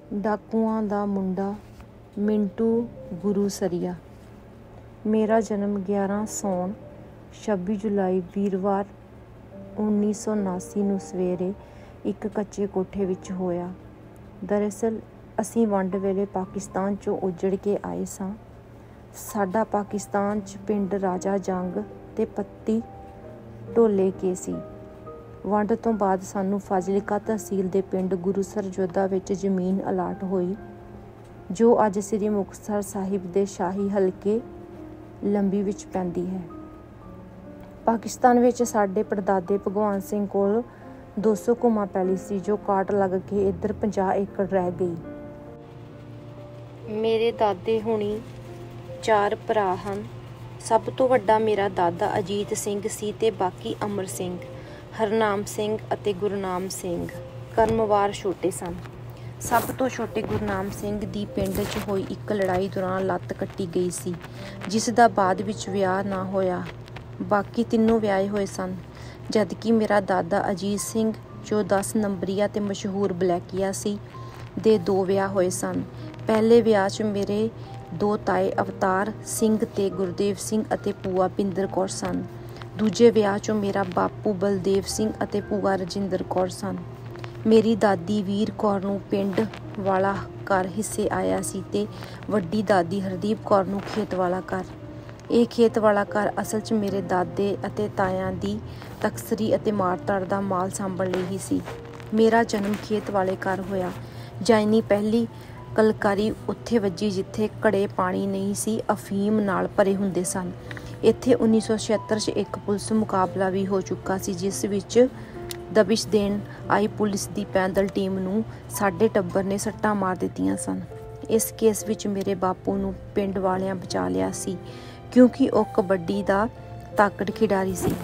डाकुआं दा मुंडा मिंटू गुरुसरिया। मेरा जन्म 11 सौन 26 जुलाई वीरवार 1979 ਨੂੰ ਸਵੇਰੇ ਇੱਕ ਕੱਚੇ ਕੋਠੇ ਵਿੱਚ ਹੋਇਆ। ਦਰਅਸਲ ਅਸੀਂ ਵੰਡ ਵੇਲੇ ਪਾਕਿਸਤਾਨ 'ਚੋਂ ਉੱਜੜ ਕੇ ਆਏ ਸਾਂ। ਸਾਡਾ ਪਾਕਿਸਤਾਨ 'ਚ ਪਿੰਡ ਰਾਜਾ ਜੰਗ ਅਤੇ ਪੱਤੀ ਢੋਲੇ ਕੇ ਸੀ। ਵੰਡ ਤੋਂ ਬਾਅਦ ਸਾਨੂੰ ਫਾਜ਼ਿਲਕਾ ਤਹਿਸੀਲ ਦੇ ਪਿੰਡ ਗੁਰੂਸਰ ਜੋਧਾ ਵਿੱਚ ਜ਼ਮੀਨ ਅਲਾਟ ਹੋਈ, ਜੋ ਅੱਜ ਸ੍ਰੀ ਮੁਕਤਸਰ ਸਾਹਿਬ ਦੇ ਸ਼ਾਹੀ ਹਲਕੇ ਲੰਬੀ ਵਿੱਚ ਪੈਂਦੀ ਹੈ। ਪਾਕਿਸਤਾਨ ਵਿੱਚ ਸਾਡੇ ਪੜਦਾਦੇ ਭਗਵਾਨ ਸਿੰਘ ਕੋਲ 200 ਘੁਮਾ ਪੈਲੀ ਸੀ, ਜੋ ਕਾਟ ਲੱਗ ਕੇ ਇੱਧਰ 50 ਏਕੜ ਰਹਿ ਗਈ। ਮੇਰੇ ਦਾਦੇ ਹੁਣੀ 4 ਭਰਾ ਹਨ। ਸਭ ਤੋਂ ਵੱਡਾ ਮੇਰਾ ਦਾਦਾ ਅਜੀਤ ਸਿੰਘ ਸੀ ਤੇ ਬਾਕੀ ਅਮਰ ਸਿੰਘ, ਹਰਨਾਮ ਸਿੰਘ ਅਤੇ ਗੁਰਨਾਮ ਸਿੰਘ ਕਰਮਵਾਰ ਛੋਟੇ ਸਨ। ਸਭ ਤੋਂ ਛੋਟੇ ਗੁਰਨਾਮ ਸਿੰਘ ਦੀ ਪਿੰਡ 'ਚ ਹੋਈ ਇੱਕ ਲੜਾਈ ਦੌਰਾਨ ਲੱਤ ਕੱਟੀ ਗਈ ਸੀ, ਜਿਸ ਦਾ ਬਾਅਦ ਵਿੱਚ ਵਿਆਹ ਨਾ ਹੋਇਆ। ਬਾਕੀ ਤਿੰਨੋਂ ਵਿਆਹੇ ਹੋਏ ਸਨ, ਜਦਕਿ ਮੇਰਾ ਦਾਦਾ ਅਜੀਤ ਸਿੰਘ, ਜੋ 10 ਨੰਬਰੀਆ ਤੇ ਮਸ਼ਹੂਰ ਬਲੈਕੀਆ ਸੀ, ਦੇ 2 ਵਿਆਹ ਹੋਏ ਸਨ। ਪਹਿਲੇ ਵਿਆਹ 'ਚ ਮੇਰੇ 2 ਤਾਏ ਅਵਤਾਰ ਸਿੰਘ ਤੇ ਗੁਰਦੇਵ ਸਿੰਘ ਅਤੇ ਭੂਆ ਪਿੰਦਰ ਕੌਰ ਸਨ। ਦੂਜੇ ਵਿਆਹ 'ਚੋਂ ਮੇਰਾ ਬਾਪੂ ਬਲਦੇਵ ਸਿੰਘ ਅਤੇ ਭੂਆ ਰਜਿੰਦਰ ਕੌਰ ਸਨ। ਮੇਰੀ ਦਾਦੀ ਵੀਰ ਕੌਰ ਨੂੰ ਪਿੰਡ ਵਾਲਾ ਘਰ ਹਿੱਸੇ ਆਇਆ ਸੀ ਤੇ ਵੱਡੀ ਦਾਦੀ ਹਰਦੀਪ ਕੌਰ ਨੂੰ ਖੇਤ ਵਾਲਾ ਘਰ। ਇਹ ਖੇਤ ਵਾਲਾ ਘਰ ਅਸਲ 'ਚ ਮੇਰੇ ਦਾਦੇ ਅਤੇ ਤਾਇਆਂ ਦੀ ਤਕਸਰੀ ਅਤੇ ਮਾਰ-ਧੜ ਦਾ ਮਾਲ ਸਾਂਭਣ ਲਈ ਹੀ ਸੀ। ਮੇਰਾ ਜਨਮ ਖੇਤ ਵਾਲੇ ਘਰ ਹੋਇਆ। ਜਾਇਨੀ ਪਹਿਲੀ ਕਲਕਾਰੀ ਉੱਥੇ ਵੱਜੀ ਜਿੱਥੇ ਘੜੇ ਪਾਣੀ ਨਹੀਂ ਸੀ, ਅਫੀਮ ਨਾਲ ਭਰੇ ਹੁੰਦੇ ਸਨ। ਇੱਥੇ 1976 'ਚ ਇੱਕ ਪੁਲਿਸ ਮੁਕਾਬਲਾ ਵੀ ਹੋ ਚੁੱਕਾ ਸੀ, ਜਿਸ ਵਿੱਚ ਦਬਿਸ਼ ਦੇਣ ਆਈ ਪੁਲਿਸ ਦੀ ਪੈਦਲ ਟੀਮ ਨੂੰ ਸਾਡੇ ਟੱਬਰ ਨੇ ਸੱਟਾਂ ਮਾਰ ਦਿੱਤੀਆਂ ਸਨ। ਇਸ ਕੇਸ ਵਿੱਚ ਮੇਰੇ ਬਾਪੂ ਨੂੰ ਪਿੰਡ ਵਾਲਿਆਂ ਬਚਾ ਲਿਆ ਸੀ, ਕਿਉਂਕਿ ਉਹ ਕਬੱਡੀ ਦਾ ਤਾਕੜ ਖਿਡਾਰੀ ਸੀ।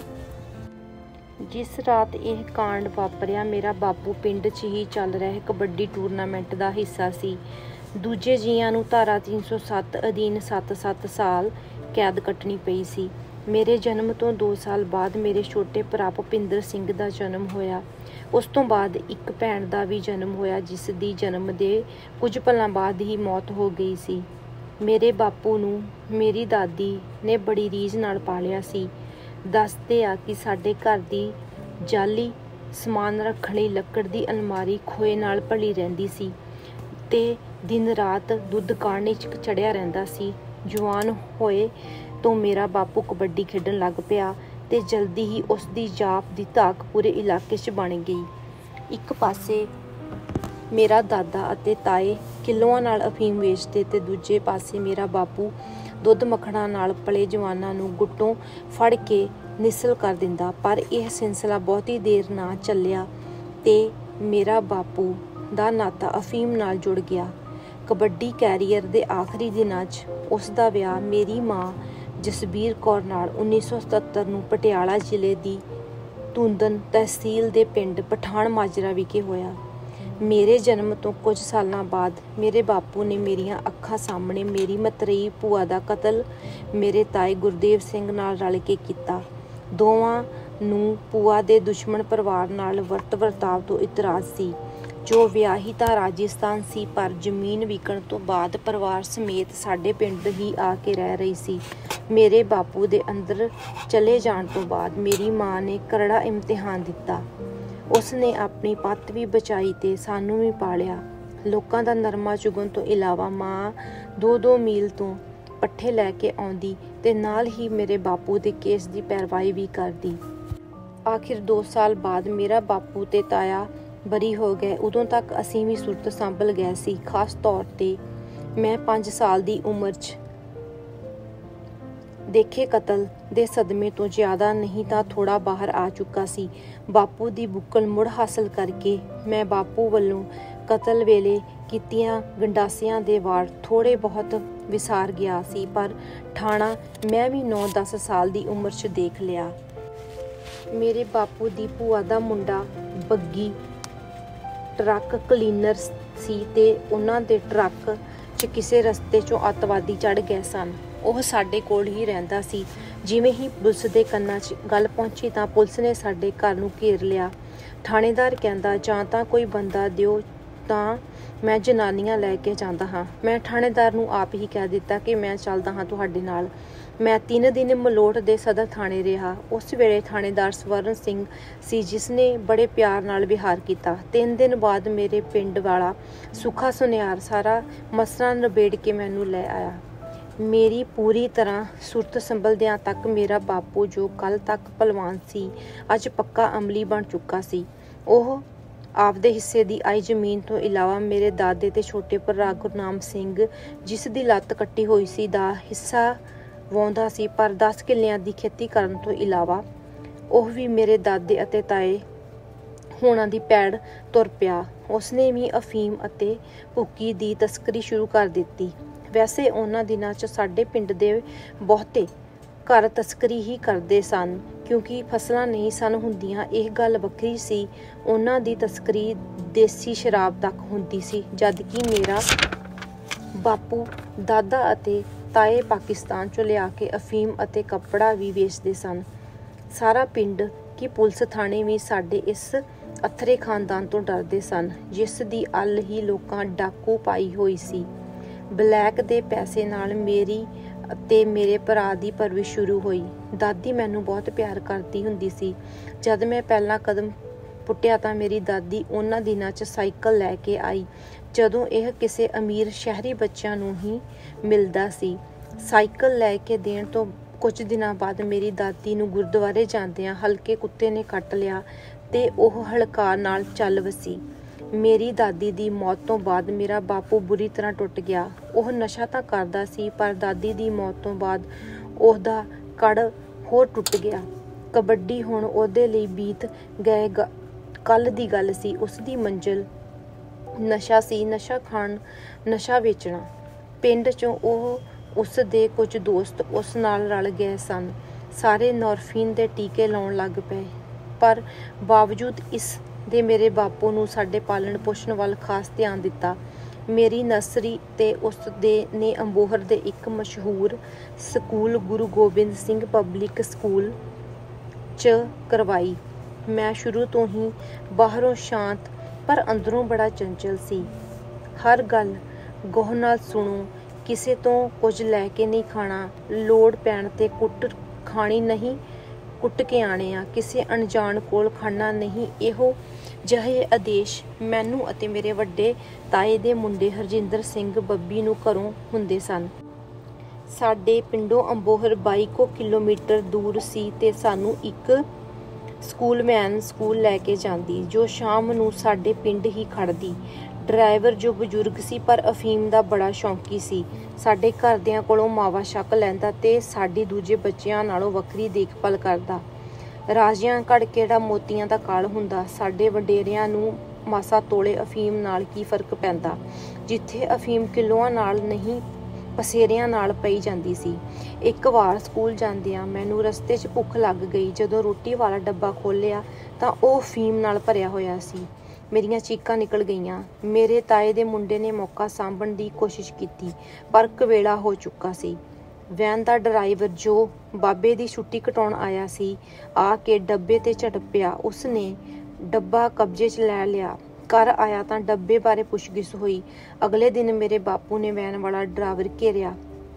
ਜਿਸ ਰਾਤ ਇਹ ਕਾਂਡ ਵਾਪਰਿਆ, ਮੇਰਾ ਬਾਪੂ ਪਿੰਡ 'ਚ ਹੀ ਚੱਲ ਰਹੇ ਕਬੱਡੀ ਟੂਰਨਾਮੈਂਟ ਦਾ ਹਿੱਸਾ ਸੀ। ਦੂਜੇ ਜੀਆਂ ਨੂੰ ਧਾਰਾ 307 ਅਧੀਨ 7 ਸਾਲ ਕੈਦ ਕੱਟਣੀ ਪਈ ਸੀ। ਮੇਰੇ ਜਨਮ ਤੋਂ 2 ਸਾਲ ਬਾਅਦ ਮੇਰੇ ਛੋਟੇ ਭਰਾ ਭੁਪਿੰਦਰ ਸਿੰਘ ਦਾ ਜਨਮ ਹੋਇਆ। ਉਸ ਤੋਂ ਬਾਅਦ ਇੱਕ ਭੈਣ ਦਾ ਵੀ ਜਨਮ ਹੋਇਆ, ਜਿਸ ਦੀ ਜਨਮ ਦੇ ਕੁਝ ਪਲਾਂ ਬਾਅਦ ਹੀ ਮੌਤ ਹੋ ਗਈ ਸੀ। ਮੇਰੇ ਬਾਪੂ ਨੂੰ ਮੇਰੀ ਦਾਦੀ ਨੇ ਬੜੀ ਰੀਝ ਨਾਲ ਪਾਲਿਆ ਸੀ। ਦੱਸਦੇ ਆ ਕਿ ਸਾਡੇ ਘਰ ਦੀ ਜਾਲੀ ਸਮਾਨ ਰੱਖਣ ਲਈ ਲੱਕੜ ਦੀ ਅਲਮਾਰੀ ਖੋਏ ਨਾਲ ਭਲੀ ਰਹਿੰਦੀ ਸੀ ਤੇ ਦਿਨ ਰਾਤ ਦੁੱਧ ਕਾੜ੍ਹਨੇ 'ਚ ਚੜ੍ਹਿਆ ਰਹਿੰਦਾ ਸੀ। ਜਵਾਨ ਹੋਏ ਤੋਂ ਮੇਰਾ ਬਾਪੂ ਕਬੱਡੀ ਖੇਡਣ ਲੱਗ ਪਿਆ ਤੇ ਜਲਦੀ ਹੀ ਉਸ ਦੀ ਜਾਪ ਦੀ ਧਾਕ ਪੂਰੇ ਇਲਾਕੇ 'ਚ ਬਣ ਗਈ। ਇੱਕ ਪਾਸੇ ਮੇਰਾ ਦਾਦਾ ਅਤੇ ਤਾਏ ਕਿਲੋਆਂ ਨਾਲ ਅਫੀਮ ਵੇਚਦੇ ਤੇ ਦੂਜੇ ਪਾਸੇ ਮੇਰਾ ਬਾਪੂ ਦੁੱਧ ਮੱਖਣਾਂ ਨਾਲ ਪਲੇ ਜਵਾਨਾਂ ਨੂੰ ਗੁੱਟੋਂ ਫੜ ਕੇ ਨਿਸਲ ਕਰ ਦਿੰਦਾ। ਪਰ ਇਹ ਸਿਲਸਿਲਾ ਬਹੁਤੀ ਦੇਰ ਨਾ ਚੱਲਿਆ ਤੇ ਮੇਰਾ ਬਾਪੂ ਦਾ ਨਾਤਾ ਅਫੀਮ ਨਾਲ ਜੁੜ ਗਿਆ। ਕਬੱਡੀ ਕੈਰੀਅਰ ਦੇ ਆਖਰੀ ਦਿਨਾਂ 'ਚ ਉਸ ਦਾ ਵਿਆਹ ਮੇਰੀ ਮਾਂ ਜਸਬੀਰ ਕੌਰ ਨਾਲ 1977 ਨੂੰ ਪਟਿਆਲਾ ਜ਼ਿਲ੍ਹੇ ਦੀ ਧੁੰਦਨ ਤਹਿਸੀਲ ਦੇ ਪਿੰਡ ਪਠਾਨ ਮਾਜਰਾ ਵਿਖੇ ਹੋਇਆ। ਮੇਰੇ ਜਨਮ ਤੋਂ ਕੁਝ ਸਾਲਾਂ ਬਾਅਦ ਮੇਰੇ ਬਾਪੂ ਨੇ ਮੇਰੀਆਂ ਅੱਖਾਂ ਸਾਹਮਣੇ ਮੇਰੀ ਮਤਰੇਈ ਭੂਆ ਦਾ ਕਤਲ ਮੇਰੇ ਤਾਏ ਗੁਰਦੇਵ ਸਿੰਘ ਨਾਲ ਰਲ ਕੇ ਕੀਤਾ। ਦੋਵਾਂ ਨੂੰ ਭੂਆ ਦੇ ਦੁਸ਼ਮਣ ਪਰਿਵਾਰ ਨਾਲ ਵਰਤਾਵ ਤੋਂ ਇਤਰਾਜ਼ ਸੀ, ਜੋ ਵਿਆਹੀ ਤਾਂ ਰਾਜਸਥਾਨ ਸੀ, ਪਰ ਜ਼ਮੀਨ ਵਿਕਣ ਤੋਂ ਬਾਅਦ ਪਰਿਵਾਰ ਸਮੇਤ ਸਾਡੇ ਪਿੰਡ ਹੀ ਆ ਕੇ ਰਹਿ ਰਹੀ ਸੀ। ਮੇਰੇ ਬਾਪੂ ਦੇ ਅੰਦਰ ਚਲੇ ਜਾਣ ਤੋਂ ਬਾਅਦ ਮੇਰੀ ਮਾਂ ਨੇ ਕਰੜਾ ਇਮਤਿਹਾਨ ਦਿੱਤਾ। ਉਸ ਨੇ ਆਪਣੀ ਪੱਤ ਵੀ ਬਚਾਈ ਤੇ ਸਾਨੂੰ ਵੀ ਪਾਲਿਆ। ਲੋਕਾਂ ਦਾ ਨਰਮਾ ਚੁਗਣ ਤੋਂ ਇਲਾਵਾ ਮਾਂ 2-2 ਮੀਲ ਤੋਂ ਪੱਠੇ ਲੈ ਕੇ ਆਉਂਦੀ ਤੇ ਨਾਲ ਹੀ ਮੇਰੇ ਬਾਪੂ ਦੇ ਕੇਸ ਦੀ ਪੈਰਵਾਈ ਵੀ ਕਰਦੀ। ਆਖਿਰ 2 ਸਾਲ ਬਾਅਦ ਮੇਰਾ ਬਾਪੂ ਤੇ ਤਾਇਆ ਬਰੀ ਹੋ ਗਏ। ਉਦੋਂ ਤੱਕ ਅਸੀਂ ਵੀ ਸੁਰਤ ਸੰਭਲ ਗਏ ਸੀ। ਖਾਸ ਤੌਰ ਤੇ ਮੈਂ 5 ਸਾਲ ਦੀ ਉਮਰ 'ਚ ਦੇਖੇ ਕਤਲ ਦੇ ਸਦਮੇ ਤੋਂ ਜ਼ਿਆਦਾ ਨਹੀਂ ਤਾਂ ਥੋੜ੍ਹਾ ਬਾਹਰ ਆ ਚੁੱਕਾ ਸੀ। ਬਾਪੂ ਦੀ ਬੁੱਕਲ ਮੁੜ ਹਾਸਲ ਕਰਕੇ ਮੈਂ ਬਾਪੂ ਵੱਲੋਂ ਕਤਲ ਵੇਲੇ ਕੀਤੀਆਂ ਗੰਡਾਸਿਆਂ ਦੇ ਵਾਰ ਥੋੜ੍ਹੇ ਬਹੁਤ ਵਿਸਾਰ ਗਿਆ ਸੀ, ਪਰ ਠਾਣਾ ਮੈਂ ਵੀ 9-10 ਸਾਲ ਦੀ ਉਮਰ 'ਚ ਦੇਖ ਲਿਆ। ਮੇਰੇ ਬਾਪੂ ਦੀ ਭੂਆ ਦਾ ਮੁੰਡਾ ਬੱਗੀ ਟਰੱਕ ਕਲੀਨਰ ਸੀ ਤੇ ਉਹਨਾਂ ਦੇ ਟਰੱਕ 'ਚ ਕਿਸੇ ਰਸਤੇ 'ਚੋਂ ਅੱਤਵਾਦੀ ਚੜ੍ਹ ਗਏ ਸਨ। ਉਹ ਸਾਡੇ ਕੋਲ ਹੀ ਰਹਿੰਦਾ ਸੀ। ਜਿਵੇਂ ਹੀ ਪੁਲਿਸ ਦੇ ਕੰਨਾਂ 'ਚ ਗੱਲ ਪਹੁੰਚੀ ਤਾਂ ਪੁਲਿਸ ਨੇ ਸਾਡੇ ਘਰ ਨੂੰ ਘੇਰ ਲਿਆ। ਥਾਣੇਦਾਰ ਕਹਿੰਦਾ, ਜਾਂ ਤਾਂ ਕੋਈ ਬੰਦਾ ਦਿਓ ਤਾਂ ਮੈਂ ਜਨਾਨੀਆਂ ਲੈ ਕੇ ਜਾਂਦਾ ਹਾਂ। ਮੈਂ ਥਾਣੇਦਾਰ ਨੂੰ ਆਪ ਹੀ ਕਹਿ ਦਿੱਤਾ ਕਿ ਮੈਂ ਚੱਲਦਾ ਹਾਂ ਤੁਹਾਡੇ ਨਾਲ। ਮੈਂ 3 ਦਿਨ ਮਲੋਟ ਦੇ ਸਦਰ ਥਾਣੇ ਰਿਹਾ। ਉਸ ਵੇਲੇ ਥਾਣੇਦਾਰ ਸਵਰਨ ਸਿੰਘ ਸੀ, ਜਿਸ ਨੇ ਬੜੇ ਪਿਆਰ ਨਾਲ ਵਿਹਾਰ ਕੀਤਾ। 3 ਦਿਨ ਬਾਅਦ ਮੇਰੇ ਪਿੰਡ ਵਾਲਾ ਸੁੱਖਾ ਸੁਨਿਆਰ ਸਾਰਾ ਮਸਲਾ ਨਿਬੇੜ ਕੇ ਮੈਨੂੰ ਲੈ ਆਇਆ। ਮੇਰੀ ਪੂਰੀ ਤਰ੍ਹਾਂ ਸੁਰਤ ਸੰਭਲਦਿਆਂ ਤੱਕ ਮੇਰਾ ਬਾਪੂ, ਜੋ ਕੱਲ੍ਹ ਤੱਕ ਭਲਵਾਨ ਸੀ, ਅੱਜ ਪੱਕਾ ਅਮਲੀ ਬਣ ਚੁੱਕਾ ਸੀ। ਉਹ ਆਪਦੇ ਹਿੱਸੇ ਦੀ ਆਈ ਜ਼ਮੀਨ ਤੋਂ ਇਲਾਵਾ ਮੇਰੇ ਦਾਦੇ ਤੇ ਛੋਟੇ ਭਰਾ ਗੁਰਨਾਮ ਸਿੰਘ, ਜਿਸ ਦੀ ਲੱਤ ਕੱਟੀ ਹੋਈ ਸੀ, ਦਾ ਹਿੱਸਾ ਵਾਹੁੰਦਾ ਸੀ। ਪਰ 10 ਕਿੱਲਿਆਂ ਦੀ ਖੇਤੀ ਕਰਨ ਤੋਂ ਇਲਾਵਾ ਉਹ ਵੀ ਮੇਰੇ ਦਾਦੇ ਅਤੇ ਤਾਏ ਹੋਣਾ ਦੀ ਪੈੜ ਤੁਰ ਪਿਆ। ਉਸਨੇ ਵੀ ਅਫੀਮ ਅਤੇ ਭੁੱਕੀ ਦੀ ਤਸਕਰੀ ਸ਼ੁਰੂ ਕਰ ਦਿੱਤੀ। ਵੈਸੇ ਉਹਨਾਂ ਦਿਨਾਂ 'ਚ ਸਾਡੇ ਪਿੰਡ ਦੇ ਬਹੁਤੇ ਘਰ ਤਸਕਰੀ ਹੀ ਕਰਦੇ ਸਨ, ਕਿਉਂਕਿ ਫਸਲਾਂ ਨਹੀਂ ਸਨ ਹੁੰਦੀਆਂ। ਇਹ ਗੱਲ ਵੱਖਰੀ ਸੀ, ਉਹਨਾਂ ਦੀ ਤਸਕਰੀ ਦੇਸੀ ਸ਼ਰਾਬ ਤੱਕ ਹੁੰਦੀ ਸੀ, ਜਦ ਕਿ ਮੇਰਾ ਬਾਪੂ, ਦਾਦਾ ਅਤੇ ਤਾਏ ਪਾਕਿਸਤਾਨ 'ਚੋਂ ਲਿਆ ਕੇ ਅਫੀਮ ਅਤੇ ਕੱਪੜਾ ਵੀ ਵੇਚਦੇ ਸਨ। ਸਾਰਾ ਪਿੰਡ ਕਿ ਪੁਲਿਸ ਥਾਣੇ ਵੀ ਸਾਡੇ ਇਸ ਅਥਰੇ ਖਾਨਦਾਨ ਤੋਂ ਡਰਦੇ ਸਨ, ਜਿਸ ਦੀ ਅੱਲ ਹੀ ਲੋਕਾਂ ਡਾਕੂ ਪਾਈ ਹੋਈ ਸੀ। ਬਲੈਕ ਦੇ ਪੈਸੇ ਨਾਲ ਮੇਰੀ ਅਤੇ ਮੇਰੇ ਭਰਾ ਦੀ ਪਰਵਰਿਸ਼ ਸ਼ੁਰੂ ਹੋਈ। ਦਾਦੀ ਮੈਨੂੰ ਬਹੁਤ ਪਿਆਰ ਕਰਦੀ ਹੁੰਦੀ ਸੀ। ਜਦ ਮੈਂ ਪਹਿਲਾ ਕਦਮ ਪੁੱਟਿਆ ਤਾਂ ਮੇਰੀ ਦਾਦੀ ਉਹਨਾਂ ਦਿਨਾਂ 'ਚ ਸਾਈਕਲ ਲੈ ਕੇ ਆਈ, ਜਦੋਂ ਇਹ ਕਿਸੇ ਅਮੀਰ ਸ਼ਹਿਰੀ ਬੱਚਿਆਂ ਨੂੰ ਹੀ ਮਿਲਦਾ ਸੀ। ਸਾਈਕਲ ਲੈ ਕੇ ਦੇਣ ਤੋਂ ਕੁਝ ਦਿਨਾਂ ਬਾਅਦ ਮੇਰੀ ਦਾਦੀ ਨੂੰ ਗੁਰਦੁਆਰੇ ਜਾਂਦਿਆਂ ਹਲਕੇ ਕੁੱਤੇ ਨੇ ਕੱਟ ਲਿਆ ਤੇ ਉਹ ਹਲਕਾਰ ਨਾਲ ਚੱਲ ਵਸੀ। ਮੇਰੀ ਦਾਦੀ ਦੀ ਮੌਤ ਤੋਂ ਬਾਅਦ ਮੇਰਾ ਬਾਪੂ ਬੁਰੀ ਤਰ੍ਹਾਂ ਟੁੱਟ ਗਿਆ। ਉਹ ਨਸ਼ਾ ਤਾਂ ਕਰਦਾ ਸੀ, ਪਰ ਦਾਦੀ ਦੀ ਮੌਤ ਤੋਂ ਬਾਅਦ ਉਹਦਾ ਕੜ ਹੋਰ ਟੁੱਟ ਗਿਆ। ਕਬੱਡੀ ਹੁਣ ਉਹਦੇ ਲਈ ਬੀਤ ਗਏ ਕੱਲ੍ਹ ਦੀ ਗੱਲ ਸੀ। ਉਸਦੀ ਮੰਜ਼ਿਲ ਨਸ਼ਾ ਸੀ, ਨਸ਼ਾ ਖਾਣ, ਨਸ਼ਾ ਵੇਚਣਾ। ਪਿੰਡ 'ਚੋਂ ਉਸ ਦੇ ਕੁਝ ਦੋਸਤ ਉਸ ਨਾਲ ਰਲ ਗਏ ਸਨ। ਸਾਰੇ ਨੋਰਫੀਨ ਦੇ ਟੀਕੇ ਲਾਉਣ ਲੱਗ ਪਏ। ਪਰ ਬਾਵਜੂਦ ਇਸ ਦੇ ਮੇਰੇ ਬਾਪੂ ਨੂੰ ਸਾਡੇ ਪਾਲਣ ਪੋਸ਼ਣ ਵੱਲ ਖਾਸ ਧਿਆਨ ਦਿੱਤਾ। ਮੇਰੀ ਨਰਸਰੀ ਤੇ ਉਸ ਦੇ ਨੇ ਅੰਬੋਹਰ ਦੇ ਇੱਕ ਮਸ਼ਹੂਰ school Guru Gobind Singh public school 'ਚ ਕਰਵਾਈ। ਮੈਂ ਸ਼ੁਰੂ ਤੋਂ ਹੀ ਬਾਹਰੋਂ ਸ਼ਾਂਤ ਪਰ ਅੰਦਰੋਂ ਬੜਾ ਚੰਚਲ ਸੀ। ਹਰ ਗੱਲ ਗੌਰ ਨਾਲ ਸੁਣੋ, ਕਿਸੇ ਤੋਂ ਕੁਝ ਲੈ ਕੇ ਨਹੀਂ ਖਾਣਾ, ਲੋੜ ਪੈਣ ਤੇ ਕੁੱਟ ਖਾਣੀ ਨਹੀਂ, ਕੁੱਟ ਕੇ ਆਣੇ ਆ, ਕਿਸੇ ਅਣਜਾਣ ਕੋਲ ਖਾਣਾ ਨਹੀਂ। ਇਹੋ ਜਿਹੇ ਆਦੇਸ਼ ਮੈਨੂੰ ਅਤੇ ਮੇਰੇ ਵੱਡੇ ਤਾਏ ਦੇ ਮੁੰਡੇ ਹਰਜਿੰਦਰ ਸਿੰਘ ਬੱਬੀ ਨੂੰ ਘਰੋਂ ਹੁੰਦੇ ਸਨ। ਸਾਡੇ ਪਿੰਡੋਂ ਅੰਬੋਹਰ 22 ਕਿਲੋਮੀਟਰ ਦੂਰ ਸੀ ਤੇ ਸਾਨੂੰ ਇੱਕ ਸਕੂਲਮੈਨ ਸਕੂਲ ਲੈ ਕੇ ਜਾਂਦੀ, ਜੋ ਸ਼ਾਮ ਨੂੰ ਸਾਡੇ ਪਿੰਡ ਹੀ ਖੜਦੀ। ਡਰਾਈਵਰ ਜੋ ਬਜ਼ੁਰਗ ਸੀ ਪਰ ਅਫੀਮ ਦਾ ਬੜਾ ਸ਼ੌਂਕੀ ਸੀ, ਸਾਡੇ ਘਰਦਿਆਂ ਕੋਲੋਂ ਮਾਵਾ ਛਕ ਲੈਂਦਾ ਤੇ ਸਾਡੀ ਦੂਜੇ ਬੱਚਿਆਂ ਨਾਲੋਂ ਵੱਖਰੀ ਦੇਖਭਾਲ ਕਰਦਾ। ਰਾਜਿਆਂ ਘੜ ਕਿਹੜਾ ਮੋਤੀਆਂ ਦਾ ਕਾਲ ਹੁੰਦਾ। ਸਾਡੇ ਵਡੇਰਿਆਂ ਨੂੰ ਮਾਸਾ ਤੋਲੇ ਅਫੀਮ ਨਾਲ ਕੀ ਫਰਕ ਪੈਂਦਾ, ਜਿੱਥੇ ਅਫੀਮ ਕਿਲੋਆਂ ਨਾਲ ਨਹੀਂ ਪਸੇਰਿਆਂ ਨਾਲ ਪਈ ਜਾਂਦੀ ਸੀ। ਇੱਕ ਵਾਰ ਸਕੂਲ ਜਾਂਦਿਆਂ ਮੈਨੂੰ ਰਸਤੇ 'ਚ ਭੁੱਖ ਲੱਗ ਗਈ। ਜਦੋਂ ਰੋਟੀ ਵਾਲਾ ਡੱਬਾ ਖੋਲ੍ਹਿਆ ਤਾਂ ਉਹ ਅਫੀਮ ਨਾਲ ਭਰਿਆ ਹੋਇਆ ਸੀ। ਮੇਰੀਆਂ ਚੀਕਾਂ ਨਿਕਲ ਗਈਆਂ। ਮੇਰੇ ਤਾਏ ਦੇ ਮੁੰਡੇ ਨੇ ਮੌਕਾ ਸਾਂਭਣ ਦੀ ਕੋਸ਼ਿਸ਼ ਕੀਤੀ, ਪਰ ਕਵੇਲਾ ਹੋ ਚੁੱਕਾ ਸੀ। ਵੈਨ ਦਾ ਡਰਾਈਵਰ, ਜੋ ਬਾਬੇ ਦੀ ਛੁੱਟੀ ਕਟਾਉਣ ਆਇਆ ਸੀ, ਆ ਕੇ ਡੱਬੇ ਤੇ ਝਟਕ ਪਿਆ। ਉਸਨੇ ਡੱਬਾ ਕਬਜ਼ੇ 'ਚ ਲੈ ਲਿਆ। ਘਰ ਆਇਆ ਤਾਂ ਡੱਬੇ ਬਾਰੇ ਪੁੱਛਗਿੱਛ ਹੋਈ। ਅਗਲੇ ਦਿਨ ਮੇਰੇ ਬਾਪੂ ਨੇ ਵੈਨ ਵਾਲਾ ਡਰਾਈਵਰ ਘੇਰਿਆ।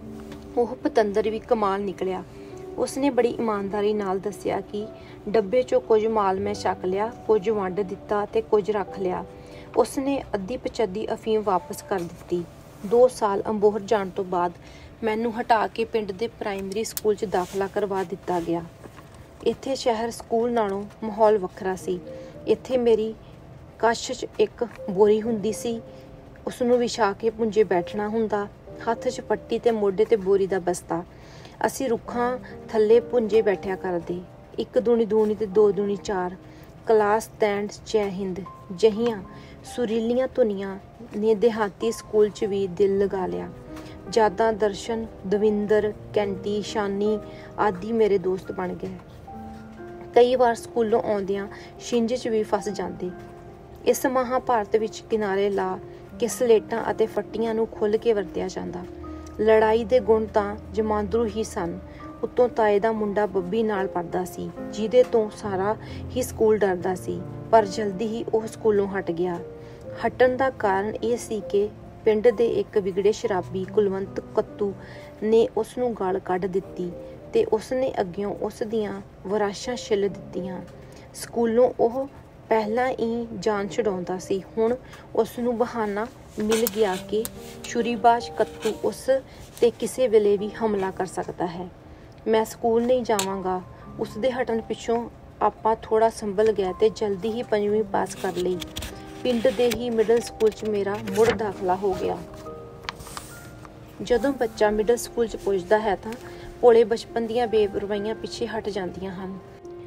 ਉਹ ਪਤੰਦਰ ਵੀ ਕਮਾਲ ਨਿਕਲਿਆ। ਉਸਨੇ ਬੜੀ ਇਮਾਨਦਾਰੀ ਨਾਲ ਦੱਸਿਆ ਕਿ ਡੱਬੇ 'ਚੋਂ ਕੁਝ ਮਾਲ ਮੈਂ ਛਕ ਲਿਆ, ਕੁਝ ਵੰਡ ਦਿੱਤਾ ਤੇ ਕੁਝ ਰੱਖ ਲਿਆ। ਉਸਨੇ ਅੱਧੀ ਪਚੱਧੀ ਅਫੀਮ ਵਾਪਸ ਕਰ ਦਿੱਤੀ। 2 ਸਾਲ ਅੰਬੋਹਰ ਜਾਣ ਤੋਂ ਬਾਅਦ ਮੈਨੂੰ ਹਟਾ ਕੇ ਪਿੰਡ ਦੇ ਪ੍ਰਾਇਮਰੀ ਸਕੂਲ 'ਚ ਦਾਖਲਾ ਕਰਵਾ ਦਿੱਤਾ ਗਿਆ। ਇੱਥੇ ਸ਼ਹਿਰ ਸਕੂਲ ਨਾਲੋਂ ਮਾਹੌਲ ਵੱਖਰਾ ਸੀ। ਇੱਥੇ ਮੇਰੀ ਕਛ 'ਚ ਇੱਕ ਬੋਰੀ ਹੁੰਦੀ ਸੀ, ਉਸਨੂੰ ਵਿਛਾ ਕੇ ਪੁੰਜੇ ਬੈਠਣਾ ਹੁੰਦਾ, ਹੱਥ 'ਚ ਪੱਟੀ ਤੇ ਮੋਢੇ ਤੇ ਬੋਰੀ ਦਾ ਬਸਤਾ। ਅਸੀਂ ਰੁੱਖਾਂ ਥੱਲੇ ਪੁੰਜੇ ਬੈਠਿਆ ਕਰਦੇ। 1 ਦੂਣੀ 2 ਤੇ 2 ਦੂਣੀ 4। ਕਲਾਸ ਸਟੈਂਡ ਜੈ ਹਿੰਦ ਜਹੀਆਂ ਸੁਰੀਲੀਆਂ ਧੁਨੀਆਂ ਨੇ ਦਿਹਾਤੀ ਸਕੂਲ 'ਚ ਵੀ ਦਿਲ ਲਗਾ ਲਿਆ। ਜਾਦਾਂ ਦਰਸ਼ਨ, ਦਵਿੰਦਰ, ਕੈਂਟੀ, ਸ਼ਾਨੀ ਆਦਿ ਮੇਰੇ ਦੋਸਤ ਬਣ ਗਏ। ਕਈ ਵਾਰ ਸਕੂਲੋਂ ਆਉਂਦਿਆਂ ਛਿੰਝ 'ਚ ਵੀ ਫਸ ਜਾਂਦੇ। ਇਸ ਮਹਾਂਭਾਰਤ ਵਿੱਚ ਕਿਨਾਰੇ ਲਾ ਕੇ ਸਲੇਟਾਂ ਅਤੇ ਫੱਟੀਆਂ ਨੂੰ ਖੁੱਲ੍ਹ ਕੇ ਵਰਤਿਆ ਜਾਂਦਾ। ਲੜਾਈ ਦੇ ਗੁਣ ਤਾਂ ਜਮਾਂਦਰੂ ਹੀ ਸਨ। ਉੱਤੋਂ ਤਾਏ ਦਾ ਮੁੰਡਾ ਬੱਬੀ ਨਾਲ ਪੜ੍ਹਦਾ ਸੀ, ਜਿਹਦੇ ਤੋਂ ਸਾਰਾ ਹੀ ਸਕੂਲ ਡਰਦਾ ਸੀ। ਪਰ ਜਲਦੀ ਹੀ ਉਹ ਸਕੂਲੋਂ ਹਟ ਗਿਆ। ਹਟਣ ਦਾ ਕਾਰਨ ਇਹ ਸੀ ਕਿ ਪਿੰਡ ਦੇ ਇੱਕ ਵਿਗੜੇ ਸ਼ਰਾਬੀ ਕੁਲਵੰਤ ਕੱਤੂ ਨੇ ਉਸ ਨੂੰ ਗਾਲ ਕੱਢ ਦਿੱਤੀ ਤੇ ਉਸ ਨੇ ਅੱਗਿਓਂ ਉਸ ਦੀਆਂ ਵਰਾਸ਼ਾਂ ਛਿੱਲ ਦਿੱਤੀਆਂ। ਸਕੂਲੋਂ ਉਹ ਪਹਿਲਾਂ ਹੀ ਜਾਨ ਛੁਡਾਉਂਦਾ ਸੀ। ਹੁਣ ਉਸ ਨੂੰ ਬਹਾਨਾ ਮਿਲ ਗਿਆ ਕਿ ਛੁਰੀਬਾਜ਼ ਕੱਤੂ ਉਸ 'ਤੇ ਕਿਸੇ ਵੇਲੇ ਵੀ ਹਮਲਾ ਕਰ ਸਕਦਾ ਹੈ। ਮੈਂ ਸਕੂਲ ਨਹੀਂ ਜਾਵਾਂਗਾ। ਉਸ ਦੇ ਹਟਣ ਪਿੱਛੋਂ ਆਪਾਂ ਥੋੜ੍ਹਾ ਸੰਭਲ ਗਏ ਤੇ ਜਲਦੀ ਹੀ 5ਵੀਂ ਪਾਸ ਕਰ ਲਈ। ਪਿੰਡ ਦੇ ਹੀ ਮਿਡਲ ਸਕੂਲ 'ਚ ਮੇਰਾ ਮੁੜ ਦਾਖਲਾ ਹੋ ਗਿਆ। ਜਦੋਂ ਬੱਚਾ ਮਿਡਲ ਸਕੂਲ 'ਚ ਪੁੱਜਦਾ ਹੈ ਤਾਂ ਭੋਲੇ ਬਚਪਨ ਦੀਆਂ ਬੇਪਰਵਾਹੀਆਂ ਪਿੱਛੇ ਹਟ ਜਾਂਦੀਆਂ ਹਨ।